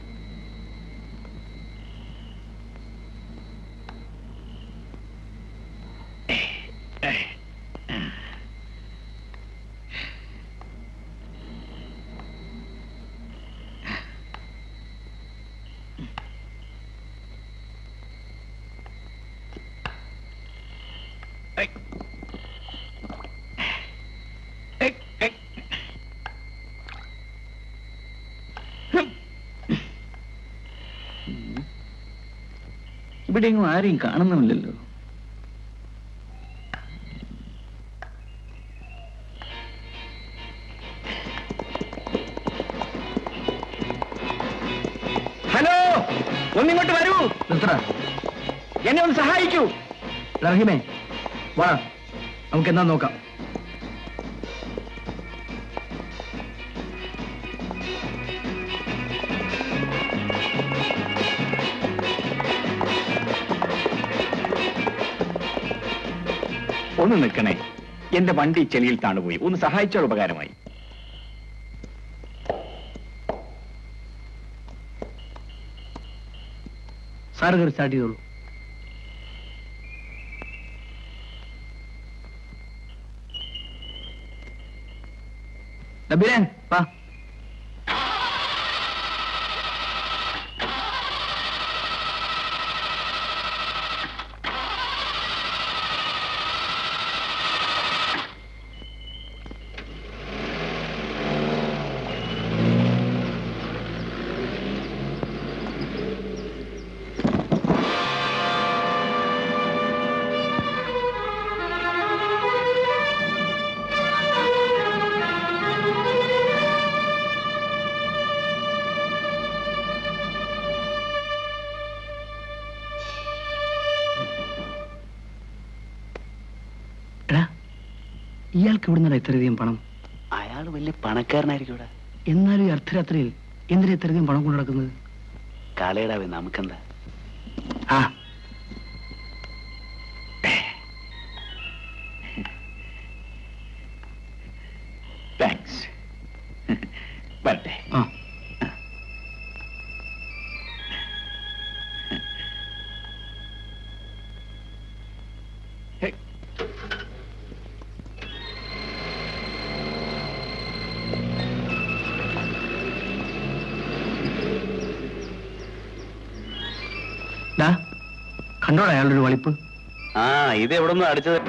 ഇവിടെയെങ്ങും ആരെയും കാണുന്നുമില്ലല്ലോ. ഹലോ, ഒന്നിങ്ങോട്ട് വരൂ. എന്നെ ഒന്ന് സഹായിക്കൂ. റഹീമേ, വാ, നമുക്ക് എന്നാ നോക്കാം. ഒന്ന് നിൽക്കണേ, എന്റെ വണ്ടി ചെളിയിൽ താണുപോയി. ഒന്ന് സഹായിച്ചാൽ ഉപകാരമായി. സാറ് കയറി സ്റ്റാർട്ട് ചെയ്തോളൂ. നബീരൻ, വാ. ഇയാൾക്ക് എവിടുന്നാണ് ഇത്രയധികം പണം? അയാൾ വലിയ പണക്കാരനായിരിക്കും ഇവിടെ. എന്നാലും ഈ അർദ്ധരാത്രിയിൽ എന്തിനാ ഇത്രയധികം പണം കൊണ്ടു നടക്കുന്നത്? കാളയിടാവേ, നമുക്കെന്താ? ആ, താങ്ക്സ്. വരട്ടെ. ആ, കണ്ടോടാ അയാളുടെ ഒരു വളിപ്പ്. ആ, ഇത് എവിടെ നിന്ന് അടിച്ചത്?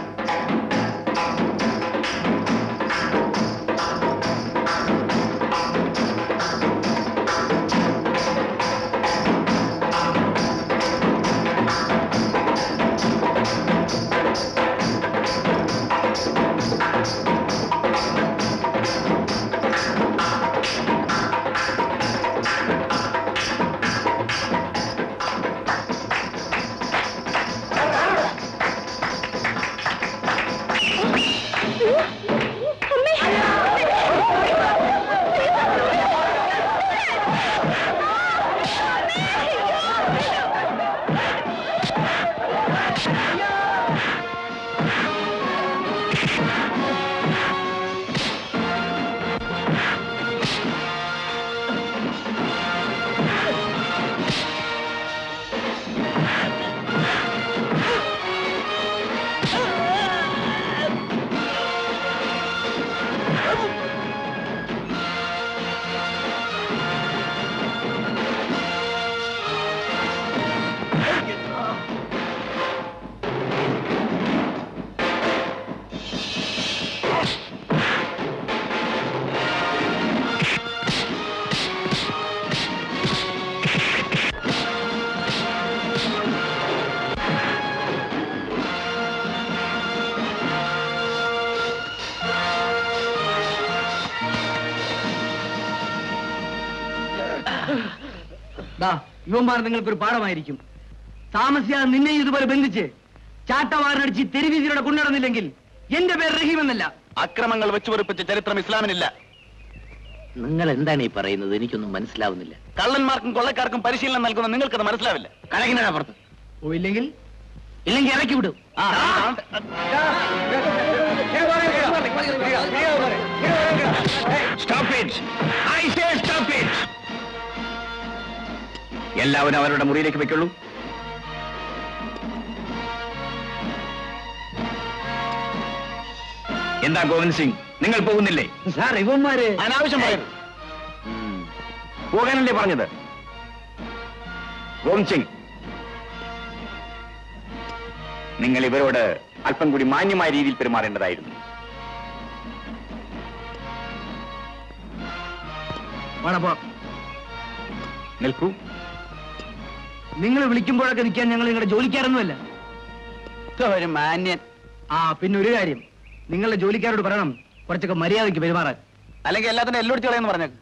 യുവന്മാർ നിങ്ങൾക്കൊരു പാഠമായിരിക്കും. താമസിയാതെ നിന്നെ ഇതുപോലെ ബന്ധിച്ച് ചാട്ടവാറിനടിച്ച് തെരുവീതിയിലൂടെ കൊണ്ടുനടന്നില്ലെങ്കിൽ എന്റെ പേര് റഹീം എന്നല്ല. അക്രമങ്ങൾ വെച്ചുപൊറിപ്പിച്ച ചരിത്രം ഇസ്ലാമിനില്ല. നിങ്ങൾ എന്താണ് ഈ പറയുന്നത്? എനിക്കൊന്നും മനസ്സിലാവുന്നില്ല. കള്ളന്മാർക്കും കൊള്ളക്കാർക്കും പരിശീലനം നൽകുന്ന നിങ്ങൾക്കത് മനസ്സിലാവില്ല. കലകിനാ പുറത്ത് പോയില്ലെങ്കിൽ ഇല്ലെങ്കിൽ ഇറക്കി വിടും. എല്ലാവരും അവരുടെ മുറിയിലേക്ക് വെക്കുള്ളൂ. എന്താ ഗോവിന്ദ് സിംഗ്, നിങ്ങൾ പോകുന്നില്ലേ? സാർ, ഇവന്മാര് അനാവശ്യം പറയുന്നു. പോകാനല്ലേ പറഞ്ഞത്? ഗോവിന്ദ് സിംഗ്, നിങ്ങൾ ഇവരോട് അല്പം കൂടി മാന്യമായ രീതിയിൽ പെരുമാറേണ്ടതായിരുന്നു. നിൽക്കൂ. നിങ്ങൾ വിളിക്കുമ്പോഴൊക്കെ നിൽക്കാൻ ഞങ്ങൾ നിങ്ങളുടെ ജോലിക്കാരൊന്നുമല്ല. ഒരു മാന്യൻ. പിന്നെ ഒരു കാര്യം, നിങ്ങളുടെ ജോലിക്കാരോട് പറയണം കുറച്ചൊക്കെ മര്യാദയ്ക്ക് പെരുമാറാൻ. അല്ലെങ്കിൽ എല്ലാത്തിനും എല്ലോടിച്ച് കളയെന്ന് പറഞ്ഞേക്ക്.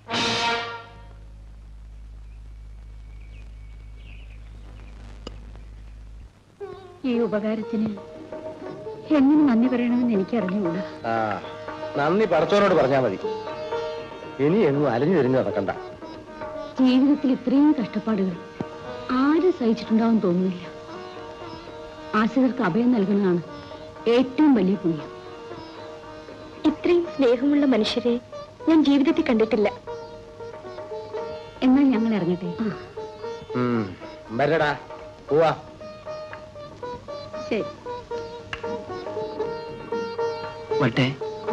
ഈ ഉപകാരത്തിന് എങ്ങനെ നന്ദി പറയണമെന്ന് എനിക്ക് അറിഞ്ഞുകൂടാ. നന്ദി പടച്ചോനോട് പറഞ്ഞാ മതി. ഇനി എങ്ങും അലഞ്ഞു തിരിഞ്ഞു നടക്കണ്ട. ജീവിതത്തിൽ ഇത്രയും കഷ്ടപ്പാടുകൾ ആരും സഹിച്ചിട്ടുണ്ടാവും തോന്നുന്നില്ല. ആശ്രിതർക്ക് അഭയം നൽകുന്നതാണ് ഏറ്റവും വലിയ പുണ്യം. ഇത്രയും സ്നേഹമുള്ള മനുഷ്യരെ ഞാൻ ജീവിതത്തിൽ കണ്ടിട്ടില്ല. എന്നാൽ ഞങ്ങൾ ഇറങ്ങട്ടെ. വരടാ, പോവാ. ശരി. വട്ടെ.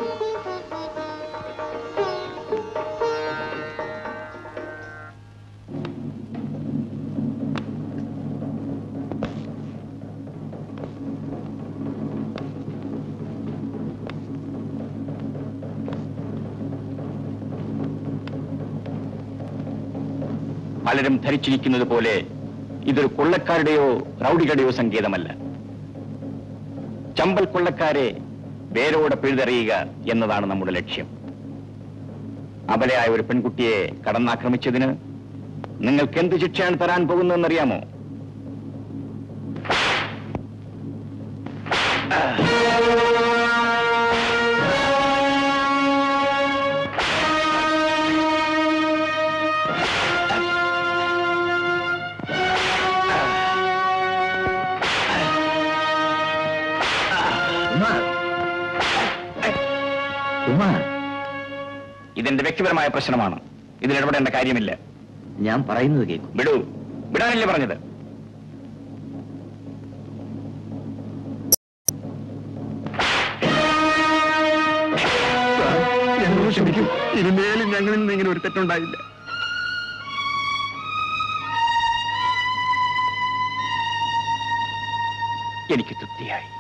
പലരും ധരിച്ചിരിക്കുന്നത് പോലെ ഇതൊരു കൊള്ളക്കാരുടെയോ റൗഡികളുടെയോ സങ്കേതമല്ല. ചമ്പൽ കൊള്ളക്കാരെ വേരോടെ പിഴുതെറിയുക എന്നതാണ് നമ്മുടെ ലക്ഷ്യം. അബലയായ ഒരു പെൺകുട്ടിയെ കടന്നാക്രമിച്ചതിന് നിങ്ങൾക്ക് എന്ത് ശിക്ഷയാണ് തരാൻ പോകുന്നതെന്നറിയാമോ? ഇതെന്റെ വ്യക്തിപരമായ പ്രശ്നമാണ്. ഇതിലിടപെടേണ്ട കാര്യമില്ല. ഞാൻ പറയുന്നത് കേൾക്കും. വിടൂ. വിടാനല്ലേ പറഞ്ഞത്? ക്ഷമിക്കും. ഇനിമേലും ഞങ്ങളിൽ നിന്ന് ഇങ്ങനെ ഒരു തെറ്റുണ്ടായില്ല. എനിക്ക് തൃപ്തിയായി.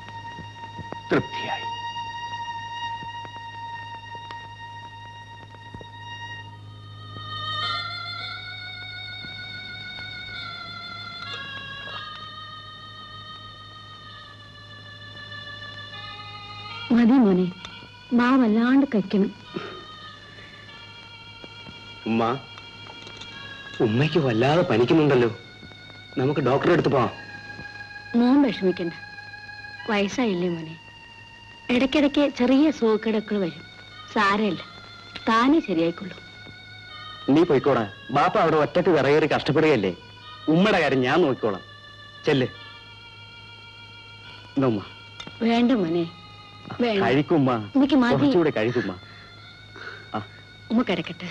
മതി മോനെ, മാ വല്ലാണ്ട് കഴിക്കണം. ഉമ്മയ്ക്ക് വല്ലാതെ പനിക്കുന്നുണ്ടല്ലോ. നമുക്ക് ഡോക്ടറെ അടുത്ത് പോവാം. മോൻ വിഷമിക്കണ്ട. വയസ്സായില്ലേ മോനെ. ഇടയ്ക്കിടയ്ക്ക് ചെറിയ സുഖക്കേടുകൾ വരും. സാരമില്ല, താനേ ശരിയായിക്കൊള്ളൂ. നീ പോയിക്കോടാ. ബാപ്പ അവിടെ ഒറ്റക്ക് വിറയേറി കഷ്ടപ്പെടുകയല്ലേ. ഉമ്മയുടെ കാര്യം ഞാൻ നോക്കിക്കോളാം. ചെല്ല്. ഉമ്മ വേണ്ട മോനെ, കഴിക്കുമ്മ. എനിക്ക് മതി. കുറച്ചുകൂടെ കഴിക്കുമ്മ. ഉമ്മ കിടക്കട്ടെ.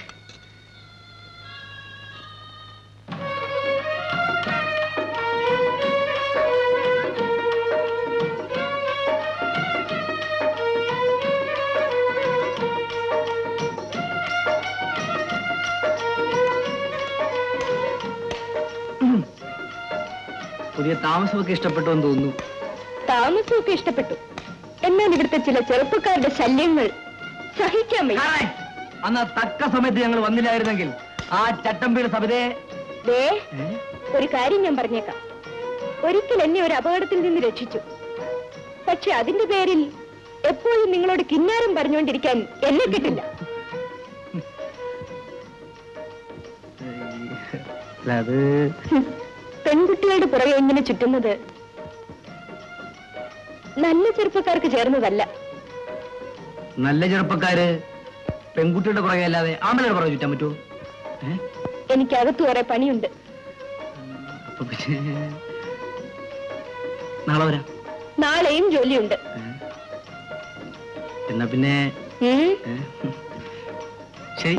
പുതിയ താമസമൊക്കെ ഇഷ്ടപ്പെട്ടു എന്ന് തോന്നുന്നു. താമസമൊക്കെ ഇഷ്ടപ്പെട്ടു. എന്നാൽ ഇവിടുത്തെ ചില ചെറുപ്പക്കാരുടെ ശല്യങ്ങൾ സഹിക്കാൻ വയ്യ. അന്ന് തക്ക സമയത്ത് ഞങ്ങൾ വന്നില്ലായിരുന്നെങ്കിൽ ആ ചട്ടമ്പിയുടെ സഭയെ. ഒരു കാര്യം ഞാൻ പറഞ്ഞേക്കാം. ഒരിക്കൽ എന്നെ ഒരു അപകടത്തിൽ നിന്ന് രക്ഷിച്ചു. പക്ഷെ അതിന്റെ പേരിൽ എപ്പോഴും നിങ്ങളോട് കിന്നാരം പറഞ്ഞുകൊണ്ടിരിക്കാൻ എന്നെ കിട്ടില്ല. അത് പെൺകുട്ടികളുടെ പുറകെ എങ്ങനെ ചുറ്റുന്നത് നല്ല ചെറുപ്പക്കാർക്ക് ചേർന്നതല്ല. നല്ല ചെറുപ്പക്കാര് പെൺകുട്ടിയുടെ പുറകെ അല്ലാതെ ആമ്പലയുടെ പുറകെ ചുറ്റാൻ പറ്റുമോ? എനിക്ക് അകത്ത് കുറെ പണിയുണ്ട്. നാളെ വരാം. നാളെയും ജോലിയുണ്ട്. എന്നാ പിന്നെ ശരി.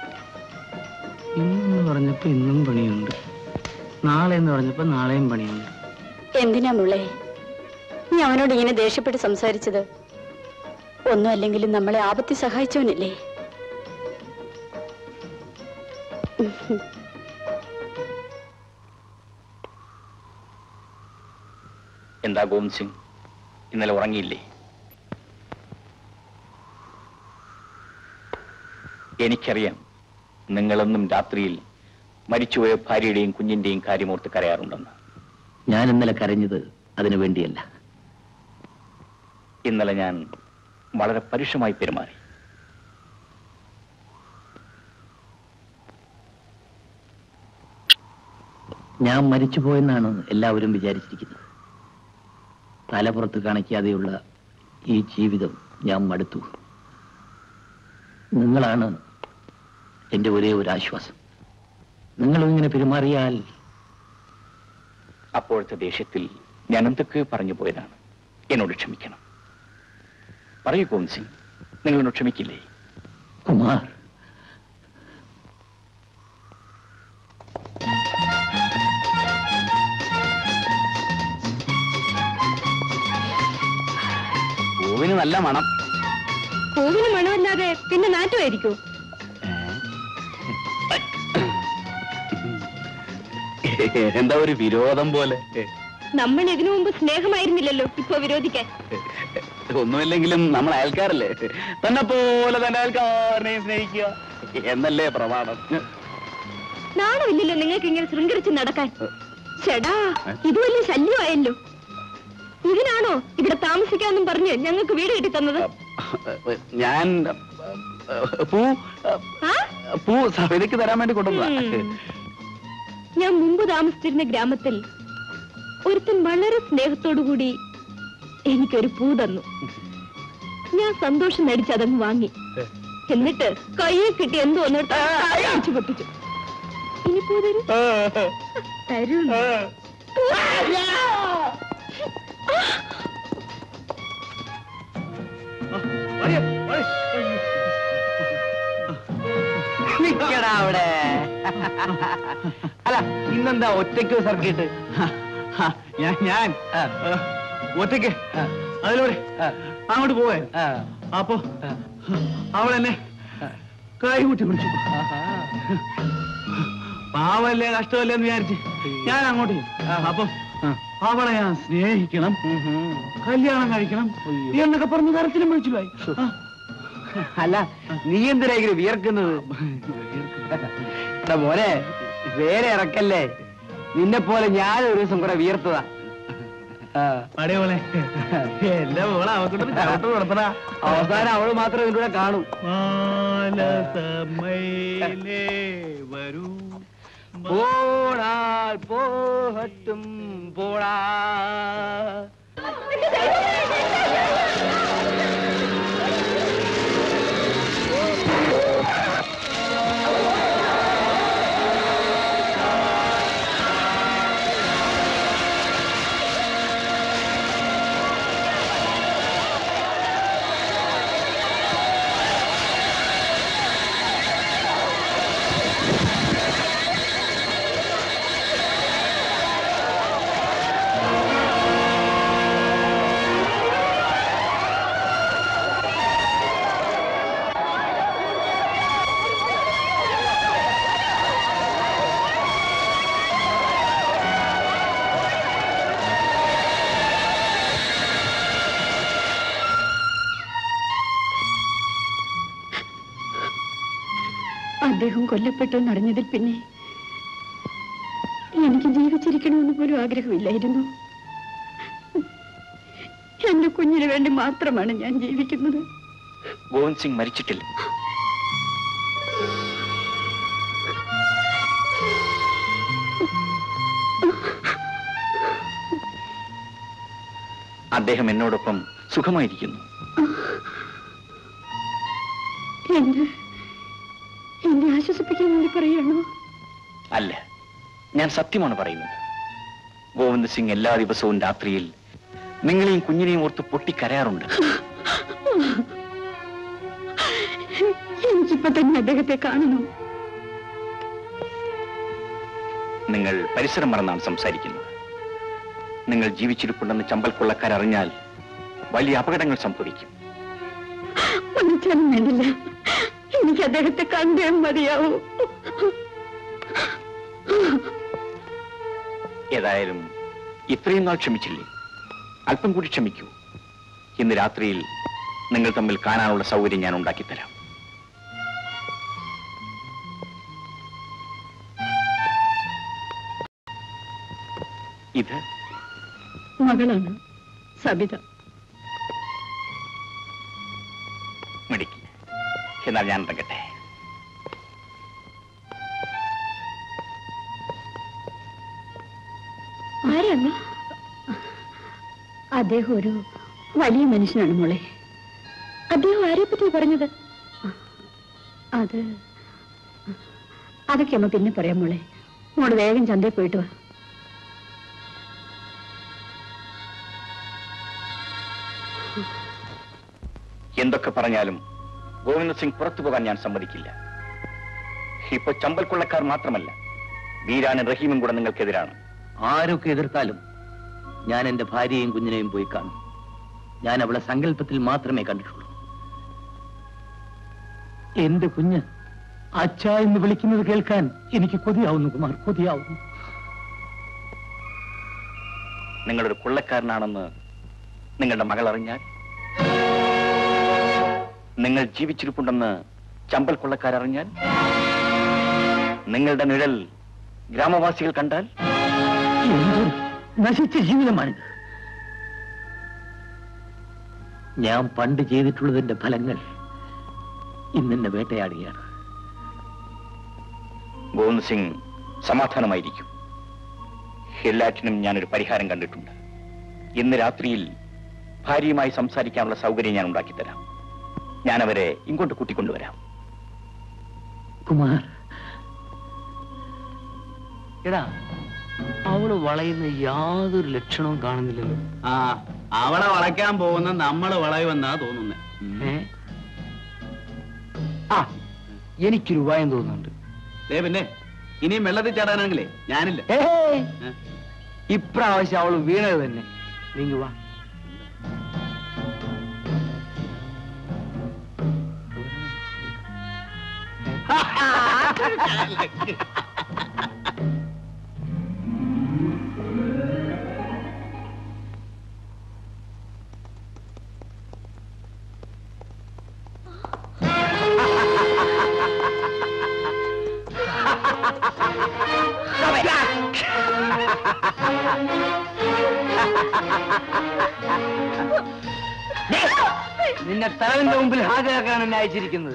ഇന്ന് പറഞ്ഞപ്പോ ഇന്നും പണിയുണ്ട്, നാളെ എന്ന് പറഞ്ഞപ്പോ നാളെയും പണിയുണ്ട്. എന്തിനാ മുള്ളേ നീ അവനോട് ഇങ്ങനെ ദേഷ്യപ്പെട്ട് സംസാരിച്ചത്? ഒന്നും അല്ലെങ്കിലും നമ്മളെ ആപത്തി സഹായിച്ചവനില്ലേ? എന്താ ഗോവിന്ദ് സിംഗ്, ഇന്നലെ ഉറങ്ങിയില്ലേ? എനിക്കറിയാം നിങ്ങളെന്നും രാത്രിയിൽ മരിച്ചുപോയ ഭാര്യയുടെയും കുഞ്ഞിന്റെയും കാര്യമോർത്ത് കരയാറുണ്ടെന്ന്. ഞാൻ ഇന്നലെ കരഞ്ഞത് അതിനു വേണ്ടിയല്ല. ഇന്നലെ ഞാൻ വളരെ പരുഷമായി പെരുമാറി. ഞാൻ മരിച്ചുപോയെന്നാണ് എല്ലാവരും വിചാരിച്ചിരിക്കുന്നത്. തലപ്പുറത്ത് കാണിക്കാതെയുള്ള ഈ ജീവിതം ഞാൻ മടുത്തു. നിങ്ങളാണ് എന്റെ ഒരേ ഒരു ആശ്വാസം. നിങ്ങളും ഇങ്ങനെ പെരുമാറിയാൽ... അപ്പോഴത്തെ ദേഷ്യത്തിൽ ഞാൻ എന്തൊക്കെ പറഞ്ഞു പോയതാണ്. എന്നോട് ക്ഷമിക്കണം. പറയൂ ഗോവിന്ദ് സിംഗ്, നിങ്ങളോട് ക്ഷമിക്കില്ലേ? കുമാർ, പൂവിന് നല്ല മണം. പൂവിന് മണമല്ലാതെ പിന്നെ നാറ്റമായിരിക്കൂ. എന്താ ഒരു വിരോധം പോലെ? നമ്മൾ ഇതിനു മുമ്പ് സ്നേഹമായിരുന്നില്ലല്ലോ, ഇപ്പൊ വിരോധിക്കാൻ. ഒന്നുമില്ലെങ്കിലും നമ്മൾ അയൽക്കാരല്ലേ. തന്നെ പോലെ തന്നെ അയൽക്കാരനെയും സ്നേഹിക്കുക എന്നല്ലേ പ്രമാണം. നാണമില്ലല്ലോ നിങ്ങൾക്ക് ഇങ്ങനെ ശൃംഗരിച്ച് നടക്കാൻ. ചേടാ, ഇത് വലിയ ശല്യമായല്ലോ. ഇതിനാണോ ഇവിടെ താമസിക്കാന്നും പറഞ്ഞ് ഞങ്ങൾക്ക് വീട് കെട്ടി തന്നത്? ഞാൻ പൂ സവിതയ്ക്ക് തരാൻ വേണ്ടി കൊണ്ടുവന്നതാ. ഞാൻ മുമ്പ് താമസിച്ചിരുന്ന ഗ്രാമത്തിൽ ഒരുത്തൻ വളരെ സ്നേഹത്തോടുകൂടി എനിക്കൊരു പൂ തന്നു. ഞാൻ സന്തോഷം നടിച്ച് അതങ്ങ് വാങ്ങി. എന്നിട്ട് കയ്യിൽ കിട്ടി എന്തോ ഒന്നിട്ട് പൊട്ടിച്ചു. ഇനി പൂ തരൂ. തരൂ. നിക്കടാ അവിടെ. അല്ല, ഇന്നെന്താ ഒറ്റയ്ക്ക് സർക്കിട്ട്? ഞാൻ ഒറ്റയ്ക്ക് അതിലൂടെ അങ്ങോട്ട് പോവേ. അപ്പൊ അവളെന്നെ കൈകൂട്ടി പിടിച്ചു. പാവല്ലേ, കഷ്ടമല്ലേ എന്ന് വിചാരിച്ച് ഞാൻ അങ്ങോട്ട്. അപ്പൊ അവളെ ഞാൻ സ്നേഹിക്കണം, കല്യാണം കഴിക്കണം എന്നൊക്കെ പറഞ്ഞ് തരത്തിലും വിളിച്ചില്ലായി. അല്ല, നീ എന്തിനാ വിയർക്കുന്നത്? മോനെ, വേറെ ഇറക്കല്ലേ. നിന്നെ പോലെ ഞാൻ ഒരു ദിവസം കുറെ വിയർത്തതാ. പടയോളെ എല്ലാ മോളെ അവക്കൊണ്ടൊരു ചവിട്ട് നടത്തണ. അവസാനം അവള് മാത്രം ഇതിന്റെ കൂടെ കാണും. വരൂ പോടാൽ പോഹട്ടും പോടാ. അദ്ദേഹം കൊല്ലപ്പെട്ടെന്നറിഞ്ഞതിൽ പിന്നെ എനിക്ക് ജീവിച്ചിരിക്കണമെന്ന് പോലും ആഗ്രഹമില്ലായിരുന്നു. എന്റെ കുഞ്ഞിന് വേണ്ടി മാത്രമാണ് ഞാൻ ജീവിക്കുന്നത്. ഗോവിന്ദ് സിംഗ് മരിച്ചിട്ടില്ല. അദ്ദേഹം എന്നോടൊപ്പം സുഖമായിരിക്കുന്നു. എന്നെ ആശ്വസിപ്പിക്കാൻ വേണ്ടി പറയാണോ? അല്ല, ഞാൻ സത്യമാണ് പറയുന്നത്. ഗോവിന്ദ് സിംഗ് എല്ലാ ദിവസവും രാത്രിയിൽ നിങ്ങളെയും കുഞ്ഞിനെയും ഓർത്ത് പൊട്ടിക്കരയാറുണ്ട്. എനിക്കിപ്പോ തന്നെ അദ്ദേഹത്തെ കാണണം. നിങ്ങൾ പരിസരം മറന്നാണ് സംസാരിക്കുന്നത്. നിങ്ങൾ ജീവിച്ചിരിപ്പുണ്ടെന്ന് ചമ്പൽ കൊള്ളക്കാർ അറിഞ്ഞാൽ വലിയ അപകടങ്ങൾ സംഭവിക്കും. ഒന്നിച്ചാലും വേണ്ടില്ല, എനിക്ക് അദ്ദേഹത്തെ കണ്ടേ മതിയാവൂ. ഏതായാലും ഇത്രയും നാൾ ക്ഷമിച്ചില്ലേ, അല്പം കൂടി ക്ഷമിക്കൂ. ഇന്ന് രാത്രിയിൽ നിങ്ങൾ തമ്മിൽ കാണാനുള്ള സൗകര്യം ഞാൻ ഉണ്ടാക്കിത്തരാം. ഇത് മകളാണ് സബിത. മിടുക്കി. എന്നാൽ ഞാൻ ഇറങ്ങട്ടെ. ആരാണ്? അദ്ദേഹം ഒരു വലിയ മനുഷ്യനാണ് മോളെ. അദ്ദേഹം ആരെ പറ്റി പറഞ്ഞത്? അതൊക്കെ അമ്മ പിന്നെ പറയാം മോളെ. മോള് വേഗം ചന്തയിൽ പോയിട്ട് വാ. എന്തൊക്കെ പറഞ്ഞാലും ഗോവിന്ദ സിംഗ് പുറത്തു പോകാൻ ഞാൻ സമ്മതിക്കില്ല. ഇപ്പൊ ചമ്പൽ കൊള്ളക്കാർ മാത്രമല്ല, വീരാനും റഹീമും കൂടെ നിങ്ങൾക്കെതിരാണ്. ആരൊക്കെ എതിർത്താലും ഞാൻ എന്റെ ഭാര്യയെയും കുഞ്ഞിനെയും പോയി കാണും. ഞാൻ അവളെ സങ്കല്പത്തിൽ മാത്രമേ കണ്ടിട്ടുള്ളൂ. എന്റെ കുഞ്ഞ് അച്ഛ എന്ന് വിളിക്കുന്നത് കേൾക്കാൻ എനിക്ക് കൊതിയാവുന്നു കുമാർ, കൊതിയാവുന്നു. നിങ്ങളൊരു കൊള്ളക്കാരനാണെന്ന് നിങ്ങളുടെ മകൾ അറിഞ്ഞാൽ, നിങ്ങൾ ജീവിച്ചിരിപ്പുണ്ടെന്ന് ചമ്പൽ കൊള്ളക്കാരറിഞ്ഞാൽ, നിങ്ങളുടെ നിഴൽ ഗ്രാമവാസികൾ കണ്ടാൽ, നശിച്ച ജീവിതമാണിത്. ഞാൻ പണ്ട് ചെയ്തിട്ടുള്ളതിന്റെ ഫലങ്ങൾ ഇന്നെന്നെ വേട്ടയാടുകയാണ്. ഗോവിന്ദ് സിംഗ് സമാധാനമായിരിക്കും. എല്ലാറ്റിനും ഞാനൊരു പരിഹാരം കണ്ടിട്ടുണ്ട്. ഇന്ന് രാത്രിയിൽ ഭാര്യയുമായി സംസാരിക്കാനുള്ള സൗകര്യം ഞാൻ ഉണ്ടാക്കിത്തരാം. ഞാൻ അവരെ ഇങ്ങോട്ട് കൂട്ടിക്കൊണ്ടുവരാം. കുമാർ, എടാ, അവള് വളയുന്ന യാതൊരു ലക്ഷണവും കാണുന്നില്ലല്ലോ. അവളെ വളയ്ക്കാൻ പോകുന്ന നമ്മള് വളയുമെന്നാ തോന്നുന്നേ. എനിക്കൊരു ഉപായം തോന്നുന്നുണ്ട്. പിന്നെ ഇനിയും വെള്ളത്തിൽ ചാടാനാണെങ്കിലേ ഞാനില്ല. ഇപ്രാവശ്യം അവള് വീണത് തന്നെ. നീങ്ങി വാ. നിന്നെ തലവിന്റെ മുമ്പിൽ ഹാജരാക്കാണ് എന്നെ അയച്ചിരിക്കുന്നത്.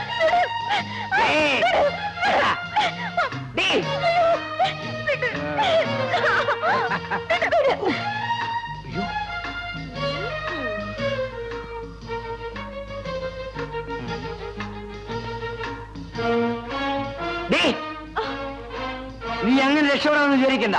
നീ അങ്ങനെ രക്ഷപ്പെടാമെന്ന് വിചാരിക്കണ്ട.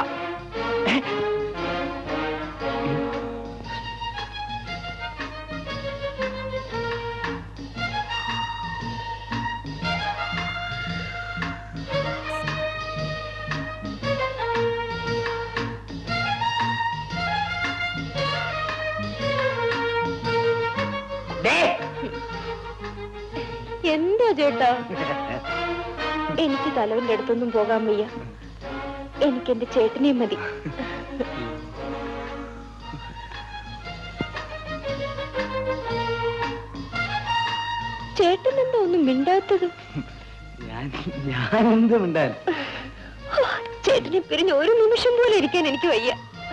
എന്താ ചേട്ടാ? എനിക്ക് തലവന്റെ അടുത്തൊന്നും പോകാൻ വയ്യ. എനിക്ക് എന്റെ ചേട്ടനെ മതി. ചേട്ടൻ എന്താ ഒന്നും മിണ്ടാത്തത്? ഞാനെന്ത് മിണ്ടാൻ? ചേട്ടനെ പിരിഞ്ഞ് ഒരു നിമിഷം പോലും ഇരിക്കാൻ എനിക്ക് വയ്യ.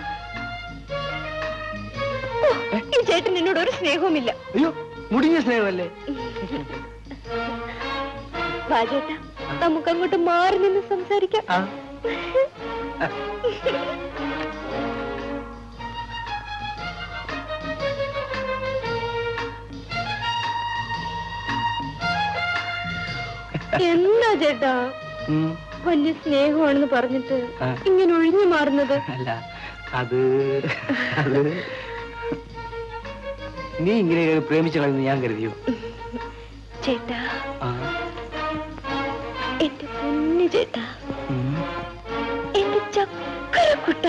ഈ ചേട്ടൻ എന്നോട് ഒരു സ്നേഹവുമില്ല. അയ്യോ, മുടിഞ്ഞ സ്നേഹമല്ലേ? വാ ചേട്ടാ, നമുക്ക് അങ്ങോട്ട് മാറി നിന്ന് സംസാരിക്കാം. എന്താ ചേട്ടാ വലിയ സ്നേഹമാണെന്ന് പറഞ്ഞിട്ട് ഇങ്ങനെ ഒഴിഞ്ഞു മാറുന്നത്? അല്ല, അത് നീ ഇങ്ങനെ പ്രേമിച്ചു കളയുന്നു ഞാൻ കരുതിയോ? ചേട്ടാ, എന്റെ പൊന്നു ചേട്ടാ, എന്റെ ചക്കരക്കുട്ട.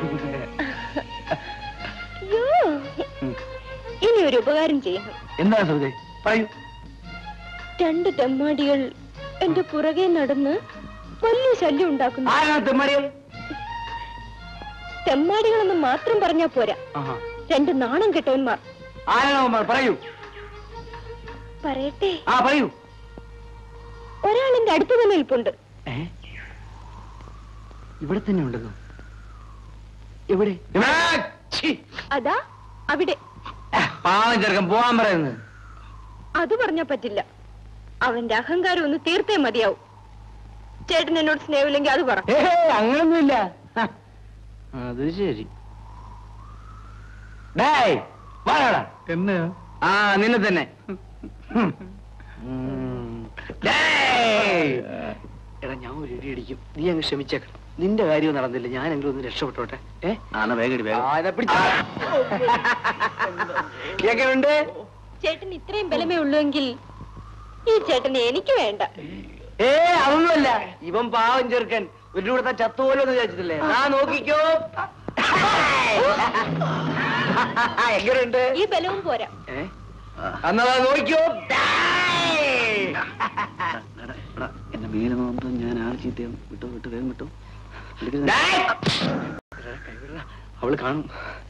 അയ്യോ, ഇനി ഒരു ഉപകാരം ചെയ്യണം. എന്താ സൗദേ, പറയൂ. 2 തെമ്മാടികൾ എന്റെ പുറകെ നടന്ന് വലിയ ശല്യം ഉണ്ടാക്കുന്നു. ആരാണ് തെമ്മാടികൾ? തെമ്മാടികളെന്ന് മാത്രം പറഞ്ഞാ പോരാ, 2 നാണം കെട്ടവന്മാർ. ആരാണവന്മാർ? പറയൂ. പറയട്ടെ? പറയൂ. ഒരാളെന്റെ അടുത്ത് തന്നെ ഇരിപ്പുണ്ട്. ഇവിടെ തന്നെ ഉണ്ടെന്നോ? എവിടെ? അതാ അവിടെ. പാവം ചെറുക്കൻ പോവാൻ പറയുന്നത്. അത് പറഞ്ഞാ പറ്റില്ല. അവന്റെ അഹങ്കാരം ഒന്ന് തീർത്തേ മതിയാവും. ചേട്ടൻ എന്നോട് സ്നേഹമില്ലെങ്കിൽ അത് പറ. അങ്ങനൊന്നുമില്ല. അത് ശരി. എന്ന് നിന്നെ തന്നെ. എടാ, ഞാൻ ഒരു ഇടി അടിക്കും, നീ അങ്ങ് ക്ഷമിച്ചേക്കണം. നിന്റെ കാര്യം നടന്നില്ല, ഞാൻ എങ്കിലും ഒന്ന് രക്ഷപ്പെട്ടോട്ടെ. എങ്ങനെയുണ്ട്? ചേട്ടൻ ഇത്രയും ബലമേ ഉള്ളുവെങ്കിൽ ഈ ചേട്ടനെ എനിക്ക് വേണ്ട. അതൊന്നുമല്ല, ഇവൻ പാവം ചെറുക്കൻ ഒരു കൂടെ ചത്തുപോലോ എന്ന് വിചാരിച്ചിട്ടില്ലേ? നോക്കിക്കോ. എങ്ങനെയുണ്ട്? ഈ ബലവും പോരാ. എന്നാ നോക്കിക്കോ. എന്നെ വീഴുന്ന ഞാൻ ആൾ ചീത്തയാണ്. വിട്ടോ വിട്ടു, വേഗം വിട്ടോ. അവള് കാണും.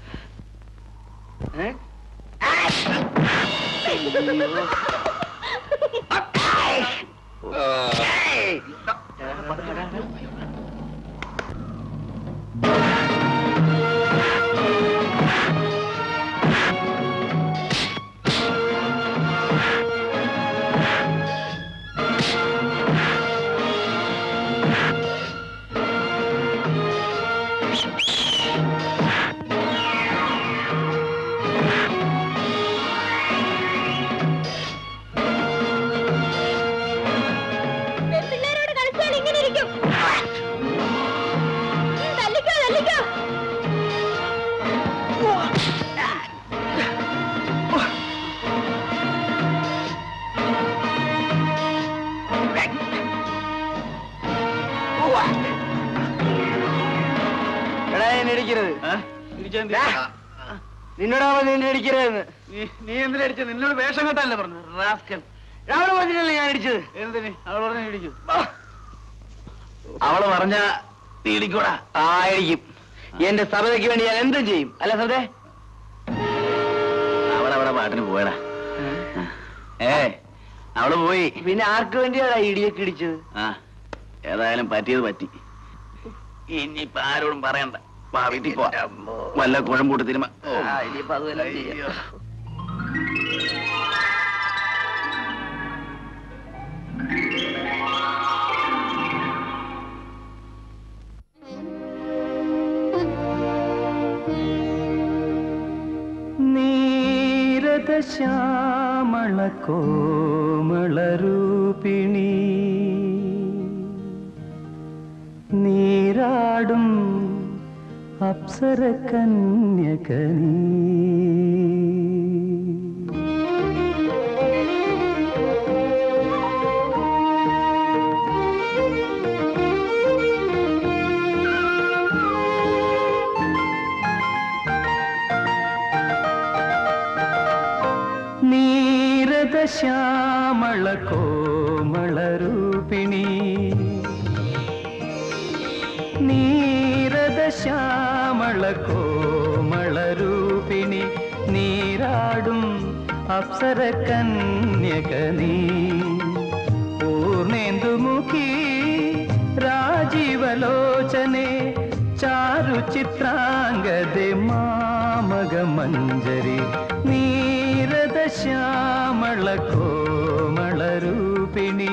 നിന്നോടാവോ നിന്നെ അടിക്കരുതെന്ന്? നീ എന്തിനാ അടിച്ചത്? നിന്നോട് വേഷം കെട്ടല്ലേ പറഞ്ഞു. റാസ്കൽ, അവള് പറഞ്ഞില്ലല്ലേ ഞാൻ അടിച്ചത്. എന്തിന്? അവള് പറഞ്ഞ ഇടിക്കും. അവള് പറഞ്ഞ നീ ഇടിക്കൂടാ. ഇടിക്കും. എന്റെ സഭതയ്ക്ക് വേണ്ടി ഞാൻ എന്തും ചെയ്യും. അല്ല സഭേ? അവളവിടെ പാട്ടിന് പോയടാ. അവള് പോയി. പിന്നെ ആർക്ക് വേണ്ടിയാടാ ഇടിയൊക്കെ ഇടിച്ചത്? ഏതായാലും പറ്റിയത് പറ്റി. ഇനിയിപ്പോ ആരോടും പറയണ്ട. വീട്ടിൽ പോ, വല്ല കുഴമ്പൂട്ട് തിരുമ. ഇനിയിപ്പോ അതുമെല്ലാം ചെയ്യാം. ശ്യാമള കോമളരൂപിണി നീരാടും അപ്സര കന്യകനീ. ശ്യാമള കോമളരൂപിണി നീരദ ശ്യാമള കോമളരൂപിണി നീരാടും അപ്സര കന്യകനീ. പൂർണേന്ദുമുഖി രാജീവലോചനെ ചാരു ചിത്രാംഗദേ മാമക മഞ്ജരി നീരദ ശ്യാമള കോമളരൂപിണി.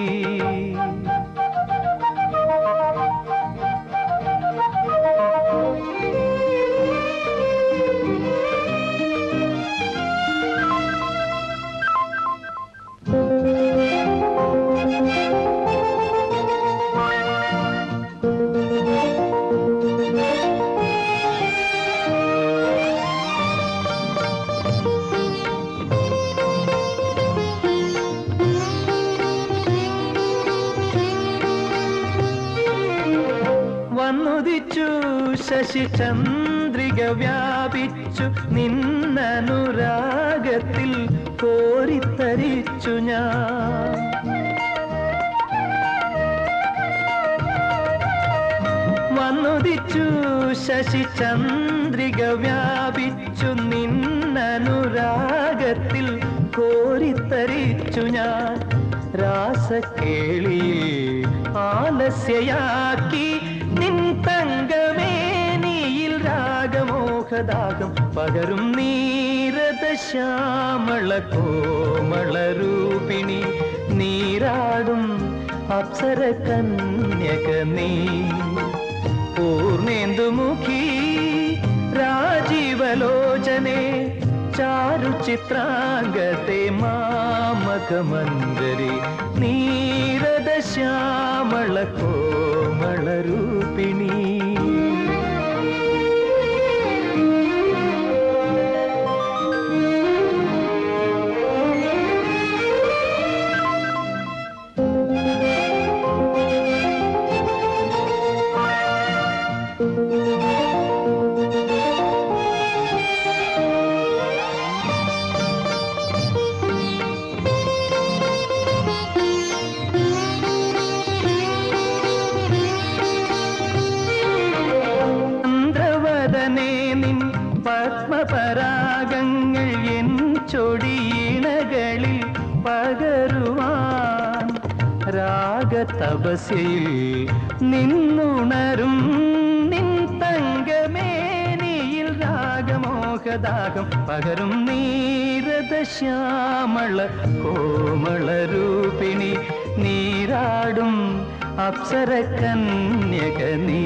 വന്നുദിച്ചു ശശിചന്ദ്രിക വ്യാപിച്ചു നിന്നനുരാഗത്തിൽ കോരിത്തരിച്ചു ഞാൻ. വന്നുദിച്ചു ശശിചന്ദ്രിക വ്യാപിച്ചു നിന്നനുരാഗത്തിൽ കോരിത്തരിച്ചു ഞാൻ. രാസക്കേളിയിൽ ആലസ്യയാക്കി നിൻ തങ്കമേനിയിൽ രാഗമോഹദാഗം പകരും നീരദ ശ്യാമള കോമള രൂപിണി നീരാടും അപ്സര കന്യക നീ. പൂർണേന്ദുമുഖി രാജീവലോചനെ ചാരുചിത്രാംഗത്തെ മാമകമഞ്ജരി നീരദ ശ്യാമള കോമള രൂപിണി. പരാഗങ്ങൾ എൻ ചൊടിയിണകളിൽ പകരുവാൻ രാഗതപസ്യയിൽ നിന്നുണരും നിൻ തങ്കമേനിയിൽ രാഗമോഹദാഗം പകരും നീരദ ശ്യാമള കോമള രൂപിണി നീരാടും അപ്സര കന്യക നീ.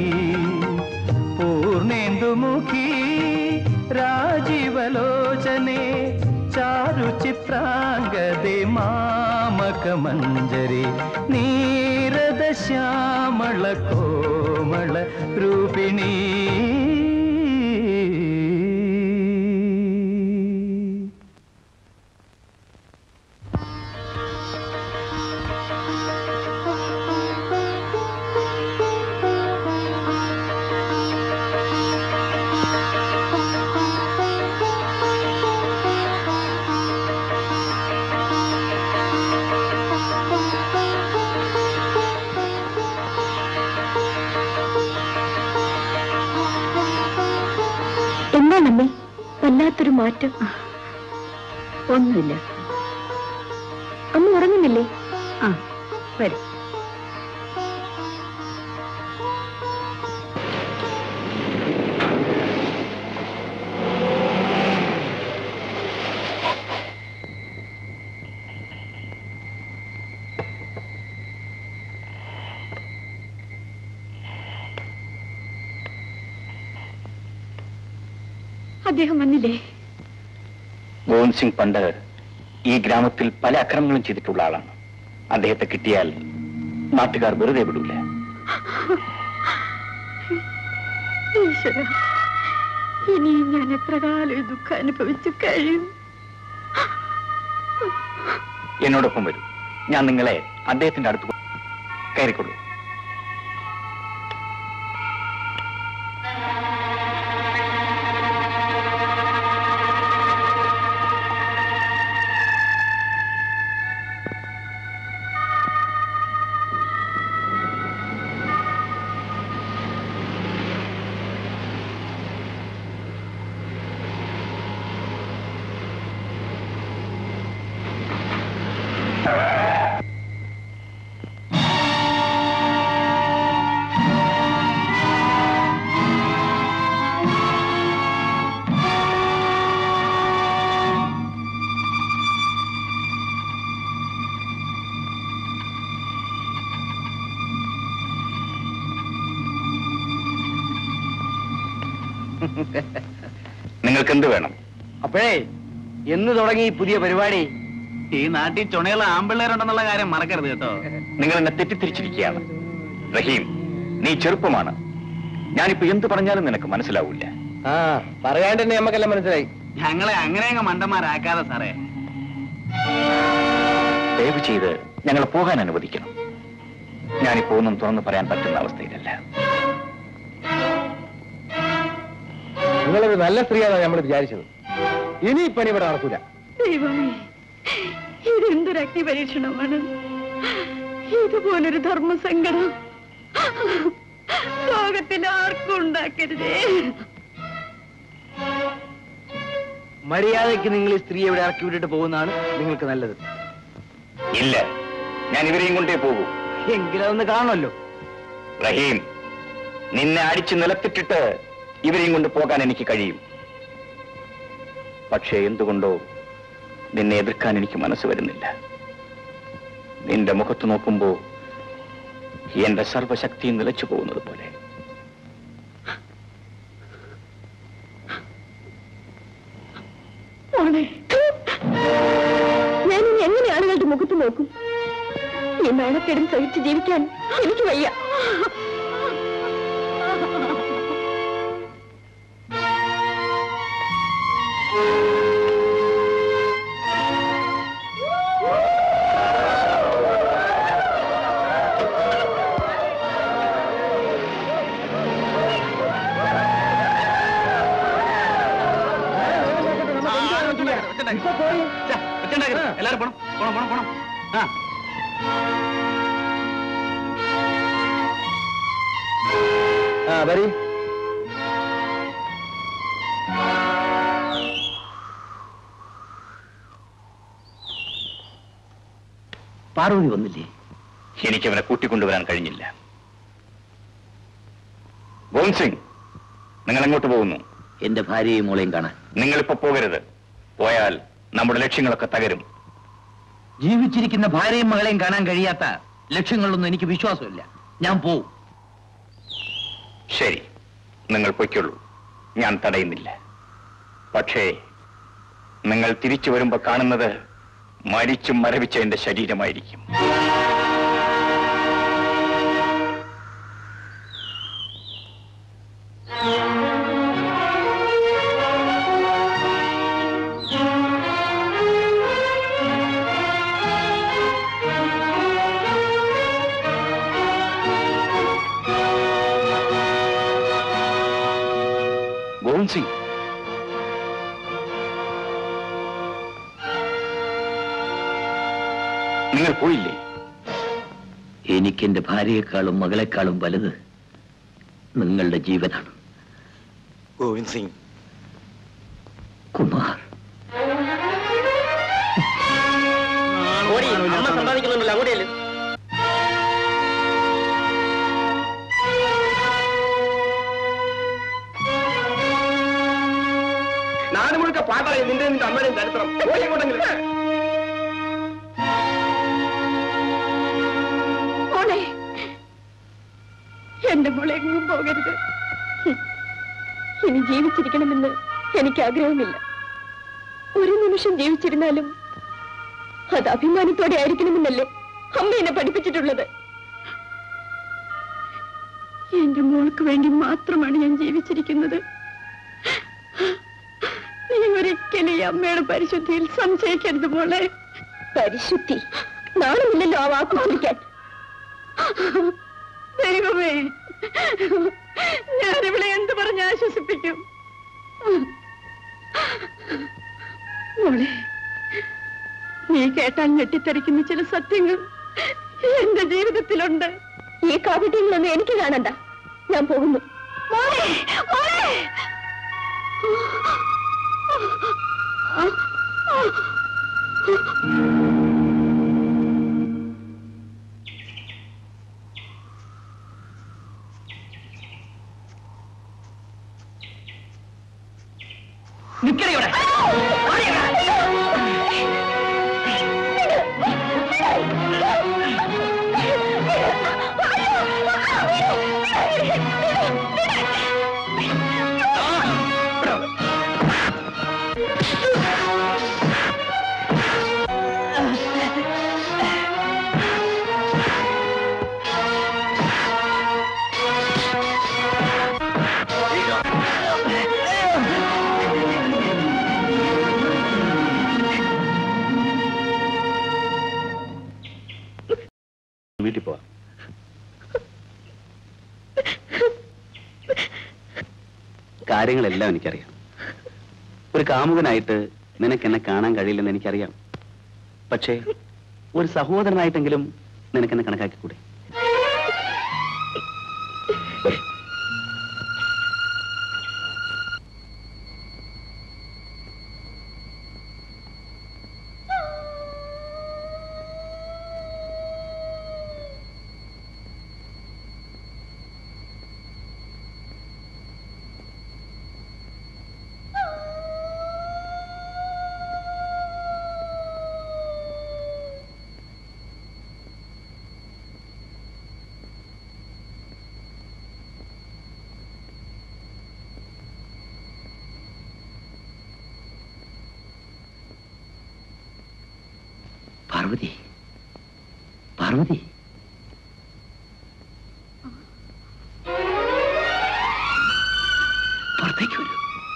പൂർണേന്ദുമുഖി രാജീവലോചനെ ചാരുചിത്രാംഗദേ മാമകമഞ്ജരി നീരദ ശ്യാമള കോമള രൂപിണി. എന്താണമ്മേ വല്ലാത്തൊരു മാറ്റം? ഒന്നുമില്ല. അമ്മ ഉറങ്ങുന്നില്ലേ? ആ വരും. അദ്ദേഹം വന്നില്ലേ? ഗോവിന്ദ് സിംഗ് പണ്ട് ഈ ഗ്രാമത്തിൽ പല അക്രമങ്ങളും ചെയ്തിട്ടുള്ള ആളാണ്. അദ്ദേഹത്തെ കിട്ടിയാൽ നാട്ടുകാർ വെറുതെ വിടൂല. ഈശ്വര, ഇനിയും ഞാൻ എത്ര കാലം ദുഃഖം അനുഭവിച്ചു കഴിയും? എന്നോടൊപ്പം വരൂ, ഞാൻ നിങ്ങളെ അദ്ദേഹത്തിന്റെ അടുത്ത് കയറിക്കൊള്ളൂ. നിങ്ങൾക്ക് എന്ത് വേണം? അപ്പോഴേ എന്ന് തുടങ്ങി ഈ പുതിയ പരിപാടി? ഈ നാട്ടിൽ ചുണയുള്ള ആമ്പിള്ളേരുണ്ടെന്നുള്ള കാര്യം മറക്കരുത് കേട്ടോ. നിങ്ങൾ എന്നെ തെറ്റിദ്ധരിച്ചിരിക്കുകയാണ്. റഹീം, നീ ചെറുപ്പമാണ്. ഞാനിപ്പോ എന്ത് പറഞ്ഞാലും നിനക്ക് മനസ്സിലാവൂല. ആ പറയാണ്ട് തന്നെ നമുക്കെല്ലാം മനസ്സിലായി. ഞങ്ങളെ അങ്ങനെയങ്ങ് മണ്ടന്മാരാക്കാതെ സാറേ. ദയവ് ചെയ്ത് ഞങ്ങളെ പോകാൻ അനുവദിക്കണം. ഞാനിപ്പോ ഒന്നും തുറന്നു പറയാൻ പറ്റുന്ന അവസ്ഥയിലല്ല. നിങ്ങളൊരു നല്ല സ്ത്രീയാണ് നമ്മൾ വിചാരിച്ചത്. ഇനി ഈ പണി ഇവിടെ നടക്കൂല. ദൈവമേ, ഇതെന്തൊരു അഗ്നി പരീക്ഷണമാണ്. ഇതുപോലൊരു ധർമ്മസങ്കടം ലോകത്തിൽ ആർക്കും ഉണ്ടാക്കരുതേ. മര്യാദയ്ക്ക് നിങ്ങൾ ഈ സ്ത്രീയെ ഇവിടെ ഇറക്കി വിട്ടിട്ട് പോകുന്നതാണ് നിങ്ങൾക്ക് നല്ലത്. ഇല്ല, ഞാൻ ഇവരെയും കൊണ്ടേ പോകൂ. എങ്കിലും അതൊന്ന് കാണുമല്ലോ. റഹീം, നിന്നെ അടിച്ചു നിലത്തിട്ടിട്ട് ഇവരെയും കൊണ്ട് പോകാൻ എനിക്ക് കഴിയും. പക്ഷേ എന്തുകൊണ്ടോ നിന്നെ എതിർക്കാൻ എനിക്ക് മനസ്സ് വരുന്നില്ല. നിന്റെ മുഖത്ത് നോക്കുമ്പോ എന്റെ സർവശക്തിയും നിലച്ചു പോകുന്നത് പോലെ. ഞാനിനി എങ്ങനെ ആളുകളുടെ മുഖത്ത് നോക്കും? ഈ നാണക്കേടും സഹിച്ച് ജീവിക്കാൻ എനിക്ക് വയ്യ. എല്ലാരും പോണം പോണം പോണം പോണം. വരി. പാർവതി വന്നില്ലേ? എനിക്കവനെ കൂട്ടിക്കൊണ്ടുവരാൻ കഴിഞ്ഞില്ല. ഗോവിന്ദ് സിംഗ്, നിങ്ങൾ എങ്ങോട്ട് പോകുന്നു? എന്റെ ഭാര്യയും മോളെയും കാണാൻ. നിങ്ങളിപ്പോ പോകരുത്. പോയാൽ നമ്മുടെ ലക്ഷ്യങ്ങളൊക്കെ തകരും. ജീവിച്ചിരിക്കുന്ന ഭാര്യയും മകളെയും കാണാൻ കഴിയാത്ത ലക്ഷ്യങ്ങളിലൊന്നും എനിക്ക് വിശ്വാസമില്ല. ഞാൻ പോവും. ശരി, നിങ്ങൾ പൊയ്ക്കൊള്ളൂ, ഞാൻ തടയുന്നില്ല. പക്ഷേ നിങ്ങൾ തിരിച്ചു വരുമ്പോ കാണുന്നത് മരിച്ചും മരവിച്ച എന്റെ ശരീരമായിരിക്കും. ഗോവിന്ദ് സിംഗ്, നിങ്ങൾ പോയില്ലേ? എനിക്കെന്റെ ഭാര്യയെക്കാളും മകളെക്കാളും വലുത് നിങ്ങളുടെ ജീവനാണ്. ഗോവിന്ദ് സിംഗ്, കുമാർ. സമ്പാദിക്കുന്നുണ്ടല്ലോ അങ്ങോട്ടേല്. നാട് മുഴുക്ക പാട്ടായി നിന്റെ അമ്മയുടെയും ചരിത്രം. മോളെ, എന്റെ മോളെ എങ്ങും പോകരുത്. ഇനി ജീവിച്ചിരിക്കണമെന്ന് എനിക്ക് ആഗ്രഹമില്ല. ഒരു നിമിഷം ജീവിച്ചിരുന്നാലും അത് അഭിമാനത്തോടെ ആയിരിക്കണമെന്നല്ലേ അമ്മ എന്നെ പഠിപ്പിച്ചിട്ടുള്ളത്. എന്റെ മോൾക്ക് വേണ്ടി മാത്രമാണ് ഞാൻ ജീവിച്ചിരിക്കുന്നത്. നീ ഒരിക്കലും ഈ അമ്മയുടെ പരിശുദ്ധിയിൽ സംശയിക്കരുത് മോളെ. പരിശുദ്ധി? നാണമില്ലല്ലോ ആ വാക്കുറിക്കാൻ. ദൈവമേ, ഞാനിവിടെ എന്ത് പറഞ്ഞ് ആശ്വസിപ്പിക്കും? മോളെ, നീ കേട്ടാൽ ഞെട്ടിത്തെറിക്കുന്ന ചില സത്യങ്ങൾ എന്റെ ജീവിതത്തിലുണ്ട്. ഈ കാപട്യങ്ങളൊന്നും എനിക്ക് കാണണ്ട. ഞാൻ പോകുന്നു. മോളെ, മോളെ. നിക്കറിയോടെ കാര്യങ്ങളെല്ലാം എനിക്കറിയാം. ഒരു കാമുകനായിട്ട് നിനക്ക് എന്നെ കാണാൻ കഴിയില്ലെന്ന് എനിക്കറിയാം. പക്ഷേ ഒരു സഹോദരനായിട്ടെങ്കിലും നിനക്കെന്നെ കണക്കാക്കിക്കൂടെ? പാർവതി, പാർവതി, പുറത്തേക്ക് വരൂ.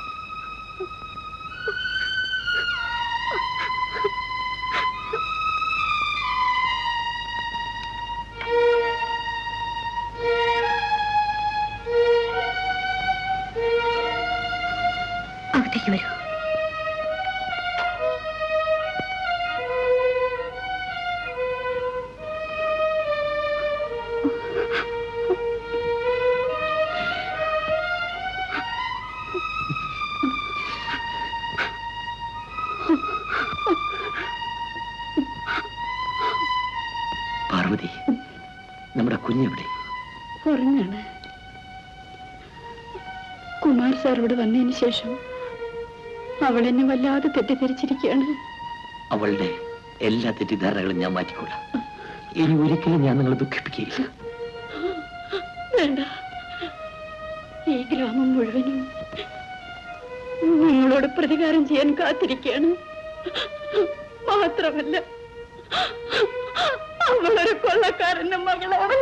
അകത്തേക്ക് വരൂ. പാർവതി, നമ്മുടെ കുഞ്ഞെവിടെ? ഉറങ്ങാണ്. കുമാർ സാർ ഇവിടെ വന്നതിന് ശേഷം അവൾ എന്നെ വല്ലാതെ തെറ്റിദ്ധരിച്ചിരിക്കുകയാണ്. അവളുടെ എല്ലാ തെറ്റിദ്ധാരണകളും ഞാൻ മാറ്റിക്കൊള്ളാം. ഇനി ഒരിക്കലും ഞാൻ നിങ്ങളെ ദുഃഖിപ്പിക്കുകയില്ല. വേണ്ട, ഈ ഗ്രാമം മുഴുവനും നിങ്ങളോട് പ്രതികാരം ചെയ്യാൻ കാത്തിരിക്കുകയാണ്. മാത്രമല്ല, അവളൊരു കൊള്ളക്കാരന്റെ മകളാണ്.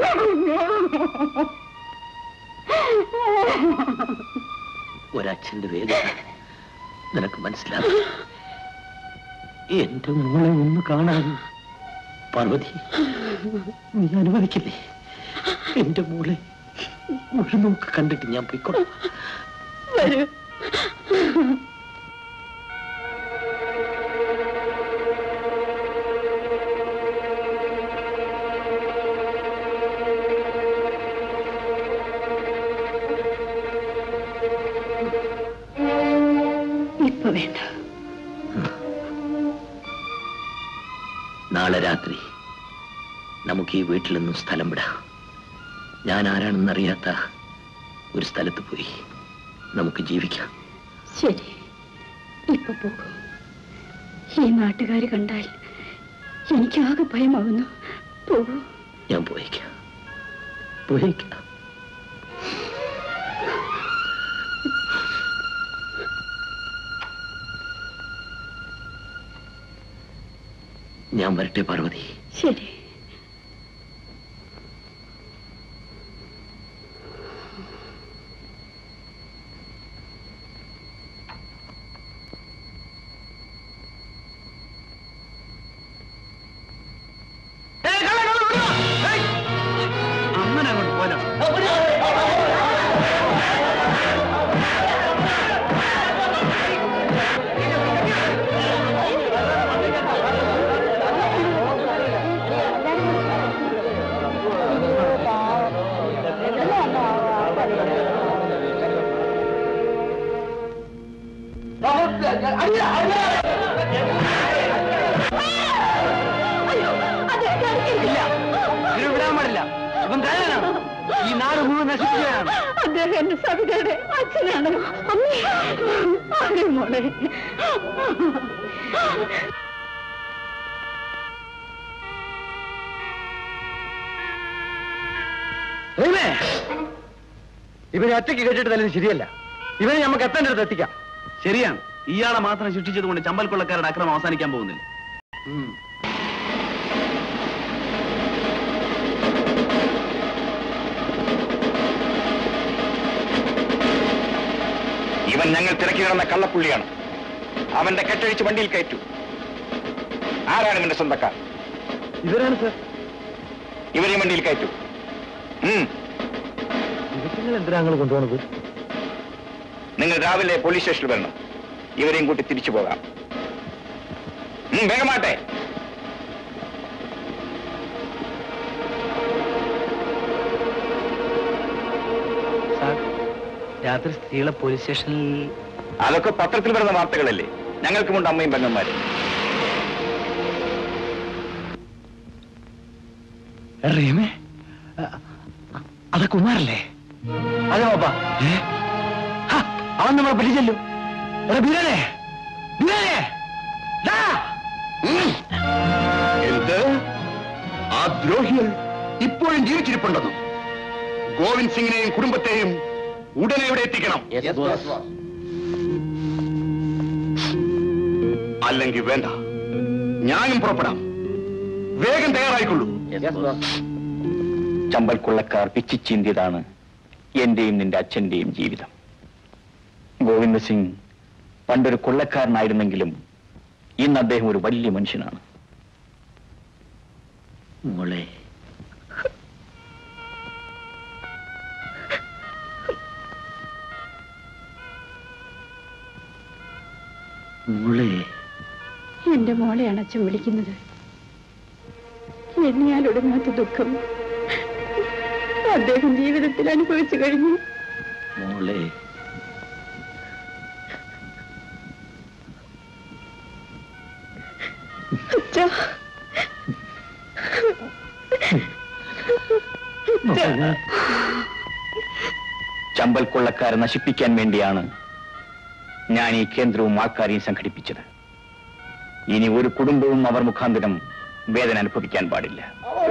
ഒരച്ഛന്റെ വേദന നിനക്ക് മനസ്സിലാകും. എന്റെ മോളെ ഒന്ന് കാണാൻ പാർവതി നീ അനുവദിക്കില്ലേ? എന്റെ മോളെ ഒരു നോക്ക് കണ്ടിട്ട് ഞാൻ പോയിക്കോളാം. വരൂ. ഇപ്പൊ വേണ്ട. നാളെ രാത്രി നമുക്ക് ഈ വീട്ടിൽ നിന്നും സ്ഥലം വിടാം. ഞാൻ ആരാണെന്നറിയാത്ത ഒരു സ്ഥലത്ത് പോയി നമുക്ക് ജീവിക്കാം. ശരി, ഇപ്പൊ പോകും. ഈ നാട്ടുകാര് കണ്ടാൽ എനിക്കാകെ ഭയമാവുന്നു. പോകൂ. ഞാൻ പോയേക്കാം, പോയേക്കാം. ഞാൻ വരട്ടെ പാർവതി. ശരി. അങ്ങനെ അങ്ങോട്ട് പോലോ. വിടാൻ പാടില്ല. ഇവൻ കള്ളനാണ്. ഈ നാട് മുഴുവൻ നശിപ്പിക്കുകയാണ്. അദ്ദേഹം എന്റെ സവിതയുടെ അച്ഛനാണ്. അമ്മേ മോളെ. ഇവനെ ഒറ്റയ്ക്ക് കെട്ടിട്ട് തല്ലുന്നത് ശരിയല്ല. ഇവനെ നമുക്ക് എത്തേണ്ട അടുത്ത് എത്തിക്കാം. ശരിയാണ്. ഇയാളെ മാത്രം ശിക്ഷിച്ചത് കൊണ്ട് ചമ്പൽ കൊള്ളക്കാരുടെ അക്രമം അവസാനിക്കാൻ പോകുന്നില്ല. ഇവൻ ഞങ്ങൾ തിരക്കി കിടന്ന കള്ളപ്പുള്ളിയാണ്. അവന്റെ കെട്ടഴിച്ച് വണ്ടിയിൽ കയറ്റു. ആരാണ് ഇവന്റെ സ്വന്തക്കാർ? ഇവരാണ് സർ. ഇവരെ വണ്ടിയിൽ കയറ്റു. നിങ്ങൾ എന്തിനാ ഞങ്ങൾ കൊണ്ടുപോകുന്നത്? നിങ്ങൾ രാവിലെ പോലീസ് സ്റ്റേഷനിൽ വരണം. ഇവരെയും കൂട്ടി തിരിച്ചു പോകാം. വേഗമാട്ടെ. രാത്രി സ്ത്രീകളെ പോലീസ് സ്റ്റേഷനിൽ അതൊക്കെ പത്രത്തിൽ വരുന്ന വാർത്തകളല്ലേ. ഞങ്ങൾക്കുമുണ്ട് അമ്മയും പെങ്ങന്മാരും. റീമേ, അത് കുമാരല്ലേ? അതെ ബാബ. അവൻ നമ്മളെ പിടിച്ചല്ലോ. എന്ത്? ആ ദ്രോഹികൾ ഇപ്പോഴും ജീവിച്ചിരിപ്പുണ്ടെന്നും ഗോവിന്ദ് സിംഗിനെയും കുടുംബത്തെയും ഉടനെ ഇവിടെ എത്തിക്കണം. അല്ലെങ്കിൽ വേണ്ട, ഞാനും പുറപ്പെടാം. വേഗം തയ്യാറായിക്കൊള്ളൂ. ചമ്പൽ കൊള്ളക്കാർ പിച്ചിച്ചീന്തിയതാണ് എന്റെയും നിന്റെ അച്ഛന്റെയും ജീവിതം. ഗോവിന്ദ് സിംഗ് പണ്ടൊരു കൊള്ളക്കാരനായിരുന്നെങ്കിലും ഇന്ന് അദ്ദേഹം ഒരു വലിയ മനുഷ്യനാണ്. മോളെ, മോളെ, എന്റെ മോളെയാണ് അച്ഛൻ വിളിക്കുന്നത്. എണ്ണിയാൽ ഒടുങ്ങാത്ത ദുഃഖം അദ്ദേഹം ജീവിതത്തിൽ അനുഭവിച്ചു കഴിഞ്ഞു. മോളെ, അച്ഛാ, ചമ്പൽ കൊള്ളക്കാരെ നശിപ്പിക്കാൻ വേണ്ടിയാണ് ഞാൻ ഈ കേന്ദ്രവും ആൾക്കാരെയും സംഘടിപ്പിച്ചത്. ഇനി ഒരു കുടുംബവും അവർ മുഖാന്തരം വേദന അനുഭവിക്കാൻ പാടില്ല.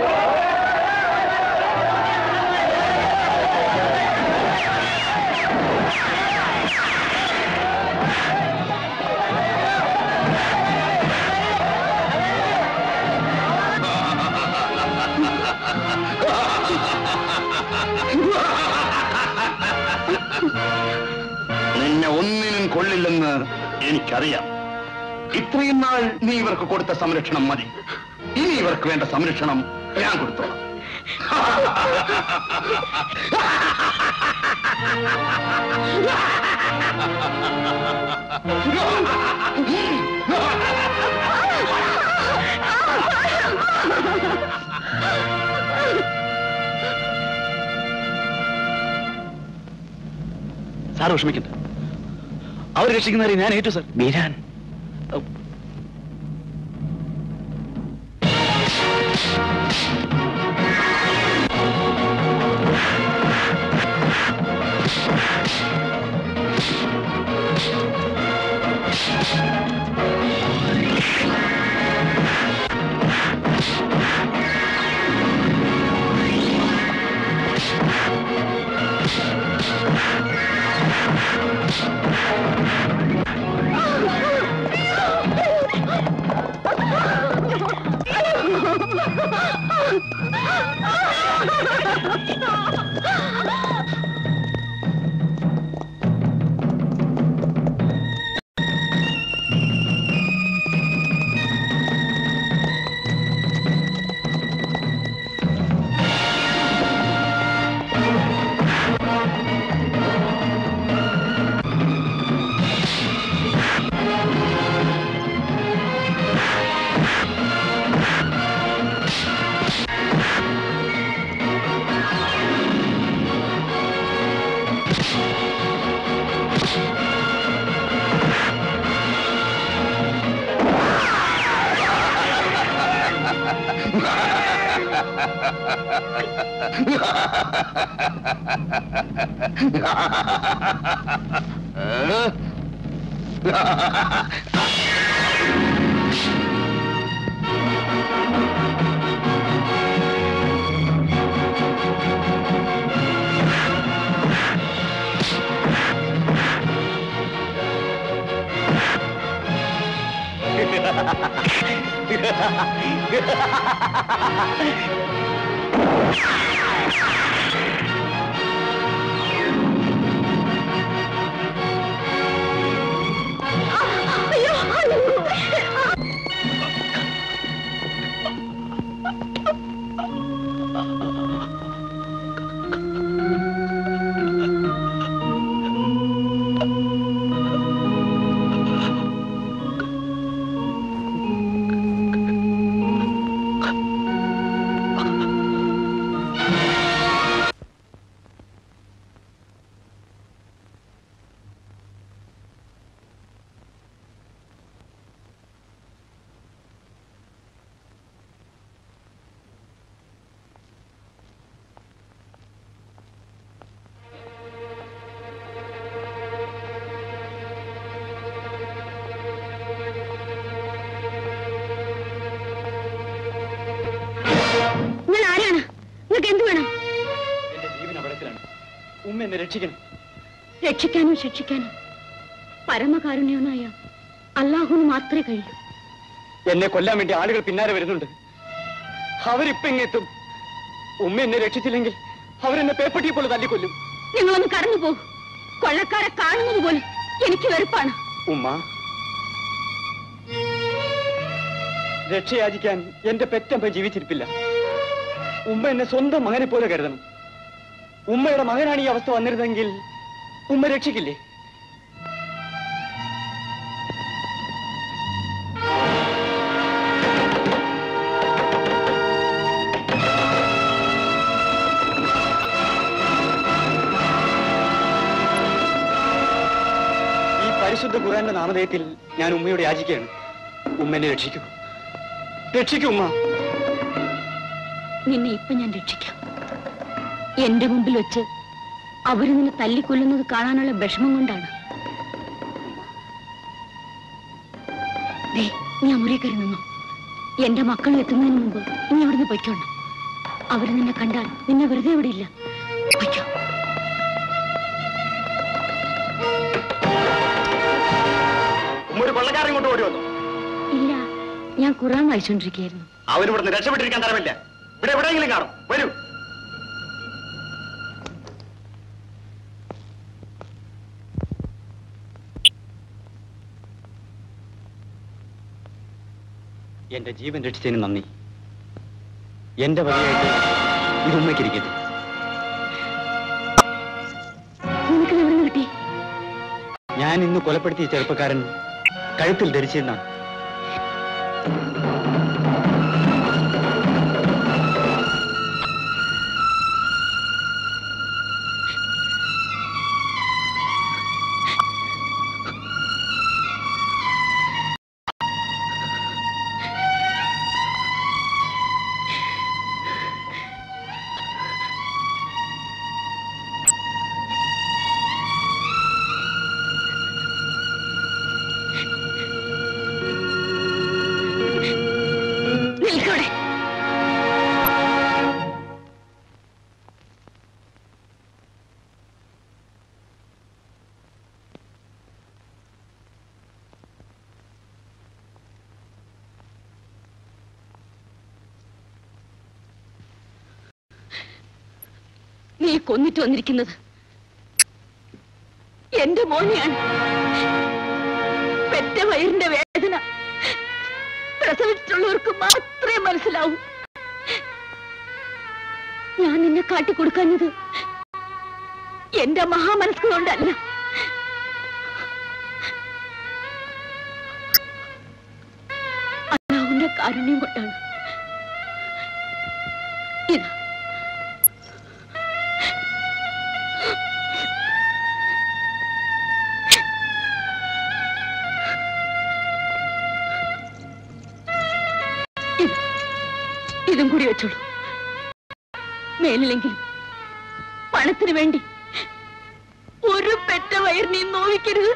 നിന്നെ ഒന്നിനും കൊള്ളില്ലെന്ന് എനിക്കറിയാം. ഇത്രയും നാൾ നീ ഇവർക്ക് കൊടുത്ത സംരക്ഷണം മതി. ഇനി ഇവർക്ക് വേണ്ട സംരക്ഷണം ഞാൻ കൊടുത്തോളാം. സാർ വിഷമിക്കണ്ട, അവർ രക്ഷിക്കുന്നവരെ ഞാൻ ഏറ്റു സാർ. ബീരാൻ, ഉമ്മ എന്നെ രക്ഷിക്കണം. രക്ഷിക്കാനും ശിക്ഷിക്കാനും പരമകാരുണ്യവനായ അല്ലാഹുവിന് മാത്രമേ കഴിയൂ. എന്നെ കൊല്ലാൻ വേണ്ടി ആളുകൾ പിന്നാലെ വരുന്നുണ്ട്. അവരിപ്പൊ ഇങ്ങെത്തും. ഉമ്മ എന്നെ രക്ഷിച്ചില്ലെങ്കിൽ അവരെന്നെ പേപ്പട്ടിയെ പോലെ തല്ലിക്കൊല്ലും. നിങ്ങളൊന്ന് കടന്നു പോകും. കൊള്ളക്കാരെ കാണുന്നത് പോലും എനിക്ക് വെറുപ്പാണ്. ഉമ്മ, രക്ഷയാചിക്കാൻ എന്റെ പെറ്റമ്മ ജീവിച്ചിരിപ്പില്ല. ഉമ്മ എന്നെ സ്വന്തം മകനെ പോലെ കരുതണം. ഉമ്മയുടെ മകനാണ് ഈ അവസ്ഥ വന്നിരുന്നെങ്കിൽ ഉമ്മ രക്ഷിക്കില്ലേ? പരിശുദ്ധ ഖുർആന്റെ നാമധേയത്തിൽ ഞാൻ ഉമ്മയോട് യാചിക്കുകയാണ്. ഉമ്മ എന്നെ രക്ഷിക്കൂ, രക്ഷിക്കൂ ഉമ്മ. നിന്നെ ഇപ്പൊ ഞാൻ രക്ഷിക്കാം. എന്റെ മുമ്പിൽ വെച്ച് അവര് നിന്നെ തല്ലിക്കൊല്ലുന്നത് കാണാനുള്ള വിഷമം കൊണ്ടാണ്. നീ അമുറി കയറി നിന്നോ. എന്റെ മക്കൾ എത്തുന്നതിന് മുമ്പ് നീ അവിടുന്ന് പൊയ്ക്കോണം. അവര് നിന്നെ കണ്ടാൽ നിന്നെ വെറുതെ ഇവിടെ ഇല്ല. പൊയ്ക്കോ. ഒരു കൊള്ളക്കാരൻ കൊണ്ട് ഓടി വന്നു. ഇല്ല, ഞാൻ ഖുർആൻ വായിച്ചോണ്ടിരിക്കുകയായിരുന്നു. അവനിവിടുന്ന് രക്ഷപ്പെട്ടിരിക്കാൻ തരമില്ല. ഇവിടെ എവിടെയെങ്കിലും കാണും. വരൂ. എന്റെ ജീവൻ രക്ഷിച്ചതിന് നന്ദി. എന്റെ വകയായിട്ട് ഇത് ഉമ്മയ്ക്കിരിക്കട്ടെ. നിനക്ക് എവിടെ കിട്ടി? ഞാൻ ഇന്ന് കൊലപ്പെടുത്തിയ ചെറുപ്പക്കാരൻ കഴുത്തിൽ ധരിച്ചിരുന്നാണ്. നീ കൊന്നിട്ട് വന്നിരിക്കുന്നത് എന്റെ മോനെയാണ്. പെറ്റ വയറിന്റെ വേദന പ്രസവിച്ചിട്ടുള്ളവർക്ക് മാത്രമേ മനസ്സിലാവൂ. ഞാൻ നിന്നെ കാട്ടിക്കൊടുക്കാഞ്ഞത് എന്റെ മഹാമനസ്ക് കൊണ്ടല്ല. അല്ലാഹുവിന്റെ കാരുണ്യം കൊണ്ടാണ്. ഇതാ ഇതും കൂടി വെച്ചോളൂ. മേലിലെങ്കിലും പണത്തിന് വേണ്ടി ഒരു പെറ്റ വയറിനെ നോവിക്കരുത്.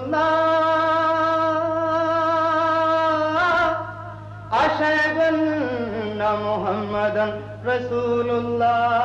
അശ്ഹദു അന്ന മുഹമ്മദൻ റസൂലുള്ളാഹ്.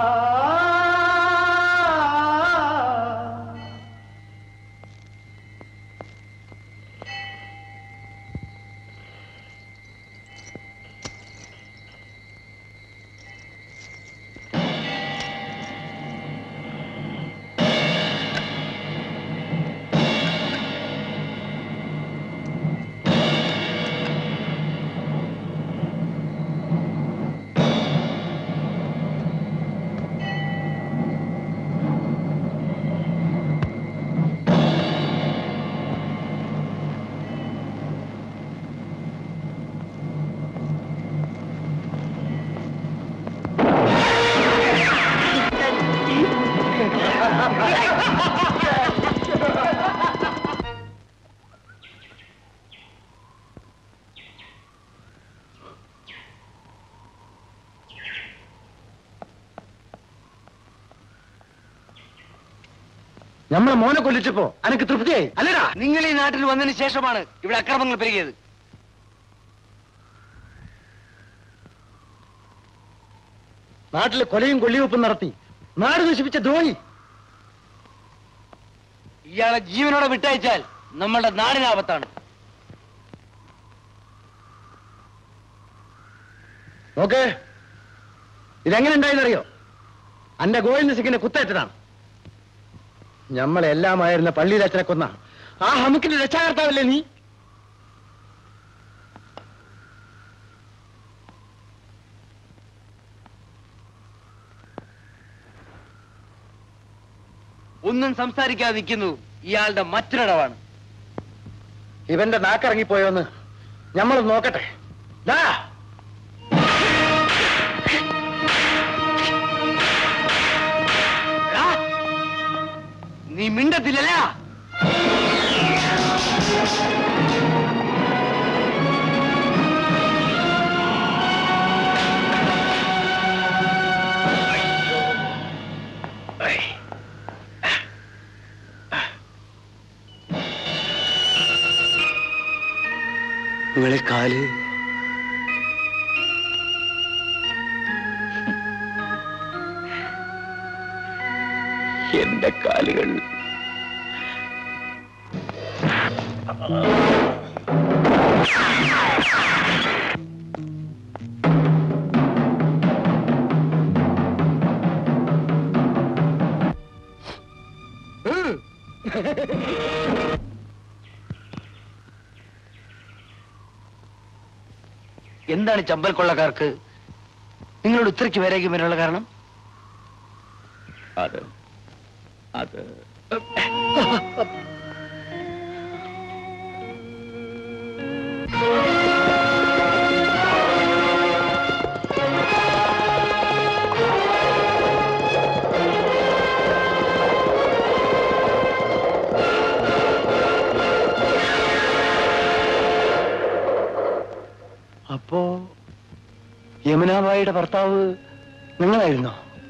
നമ്മളെ മോനെ കൊല്ലിച്ചപ്പോ അനക്ക് തൃപ്തിയായി അല്ലടാ? നിങ്ങൾ ഈ നാട്ടിൽ വന്നതിന് ശേഷമാണ് ഇവിടെ അക്രമങ്ങൾ പെരുകിയത്. നാട്ടില് കൊലയും കൊള്ളിവെപ്പും നടത്തി നാട് നശിപ്പിച്ച ദ്രോഹി. ഇയാളെ ജീവനോടെ വിട്ടയച്ചാൽ നമ്മളുടെ നാടിനാപത്താണ്. നോക്ക്, ഇതെങ്ങനെ ഉണ്ടായെന്നറിയോ? അന്റെ ഗോവിന്ദ സിംഗിനെ കുത്തേറ്റതാണ്. നമ്മളെല്ലാമായിരുന്ന പള്ളിയിൽ അച്ഛനെ കൊന്ന ആ ഹമുക്കിന്റെ രക്ഷാകർത്താവല്ലേ നീ? ഒന്നും സംസാരിക്കാതെ നിൽക്കുന്നു ഇയാളുടെ മറ്റൊരിടവാണ്. ഇവന്റെ നാക്കിറങ്ങിപ്പോയോന്ന് നമ്മൾ നോക്കട്ടെ. ദാ നീ മിണ്ടത്തില്ലല്ല? നിങ്ങളെ കാല് എന്റെ കാലുകൾ എന്താണ് ചമ്പൽ കൊള്ളക്കാർക്ക് നിങ്ങളോട് ഇത്രയ്ക്ക് വരേക്കും വരാനുള്ള കാരണം? അത് അപ്പോ യമുനാബായിയുടെ ഭർത്താവ് നിങ്ങളായിരുന്നോ?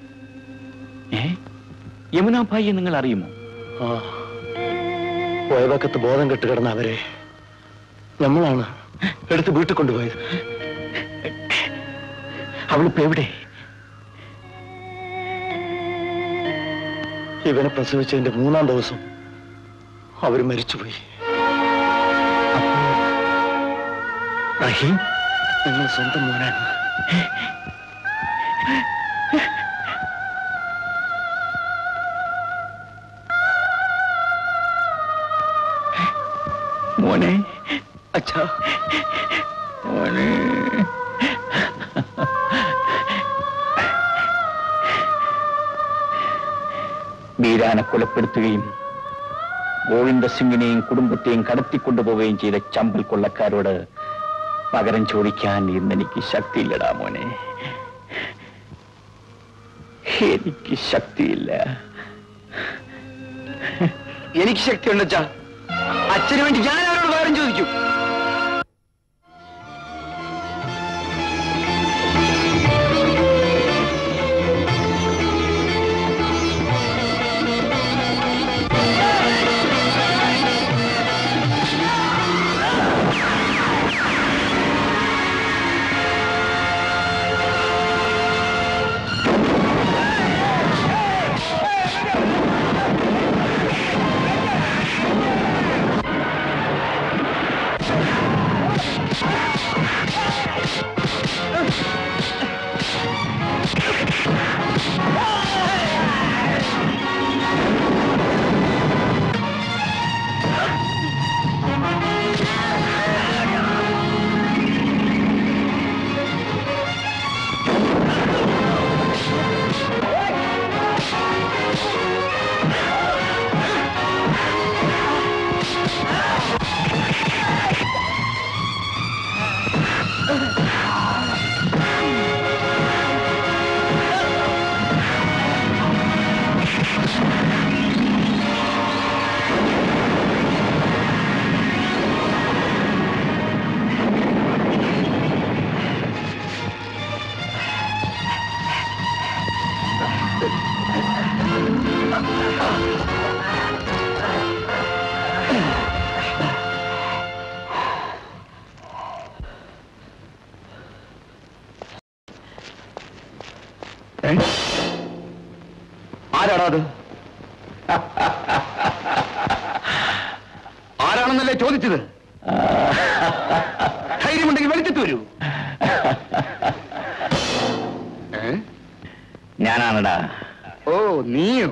യമുനാഭായിയെ നിങ്ങൾ അറിയുമോ? ആ, പോയവക്കത്ത് ബോധം കെട്ട് കിടന്ന അവരെ നമ്മളാണ് എടുത്ത് വീട്ടിൽ കൊണ്ടുപോയത്. അവളിപ്പോ എവിടെ? ഇവനെ പ്രസവിച്ചതിന്റെ 3-ാം ദിവസം അവര് മരിച്ചുപോയി. റഹീം നിങ്ങൾ സ്വന്തം മോനാണ്. മോനെ, അച്ഛാ മോനെ. വീരാനെ കൊലപ്പെടുത്തുകയും ഗോവിന്ദ സിംഗിനെയും കുടുംബത്തെയും കടത്തിക്കൊണ്ടുപോവുകയും ചെയ്ത ചമ്പൽ കൊള്ളക്കാരോട് പകരം ചോദിക്കാൻ ഇന്നെനിക്ക് ശക്തിയില്ലടാ മോനെ, എനിക്ക് ശക്തിയില്ല. എനിക്ക് ശക്തിയുണ്ടച്ചാ. അച്ഛന് വേണ്ടി ഞാൻ അവരോട് പകരം ചോദിക്കും. അത്? ആരാണെന്നല്ലേ ചോദിച്ചത്? ധൈര്യമുണ്ടെങ്കിൽ വെളിച്ചത്ത് വരൂ. ഞാനാണടാ. ഓ, നീയോ?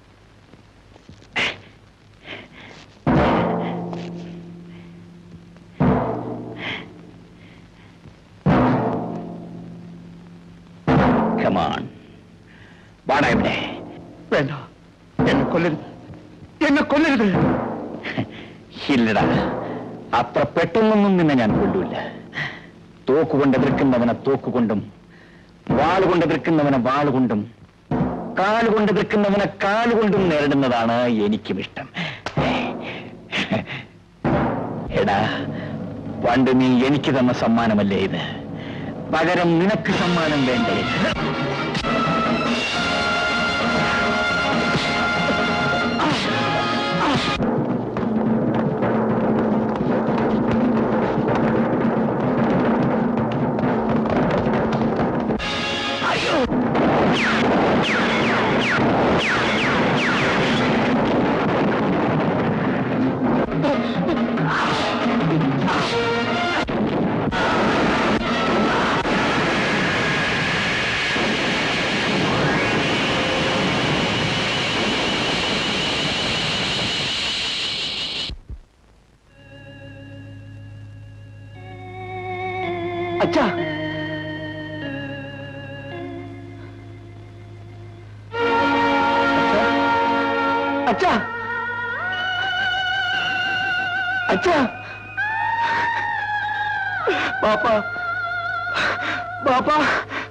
വാടാ ഇവിടെ. വേണ്ട, എന്നെ കൊല്ലരുത്, എന്നെ കൊല്ലരുത്. ഇല്ലടാ, അത്ര പെട്ടെന്നൊന്നും നിന്നെ ഞാൻ കൊല്ലൂല്ല. തോക്കുകൊണ്ട് എതിർക്കുന്നവനെ തോക്കുകൊണ്ടും, വാളുകൊണ്ട് എതിർക്കുന്നവനെ വാളുകൊണ്ടും, കാലുകൊണ്ട് എതിർക്കുന്നവനെ കാലുകൊണ്ടും നേരിടുന്നതാണ് എനിക്കും ഇഷ്ടം. എടാ, പണ്ട് നീ എനിക്ക് തന്ന സമ്മാനമല്ലേ ഇത്? പകരം നിനക്ക് സമ്മാനം വേണ്ടേ? അച്ഛാ, അച്ഛാ, അച്ഛാ, ബാപ്പാ, ബാപ്പാ.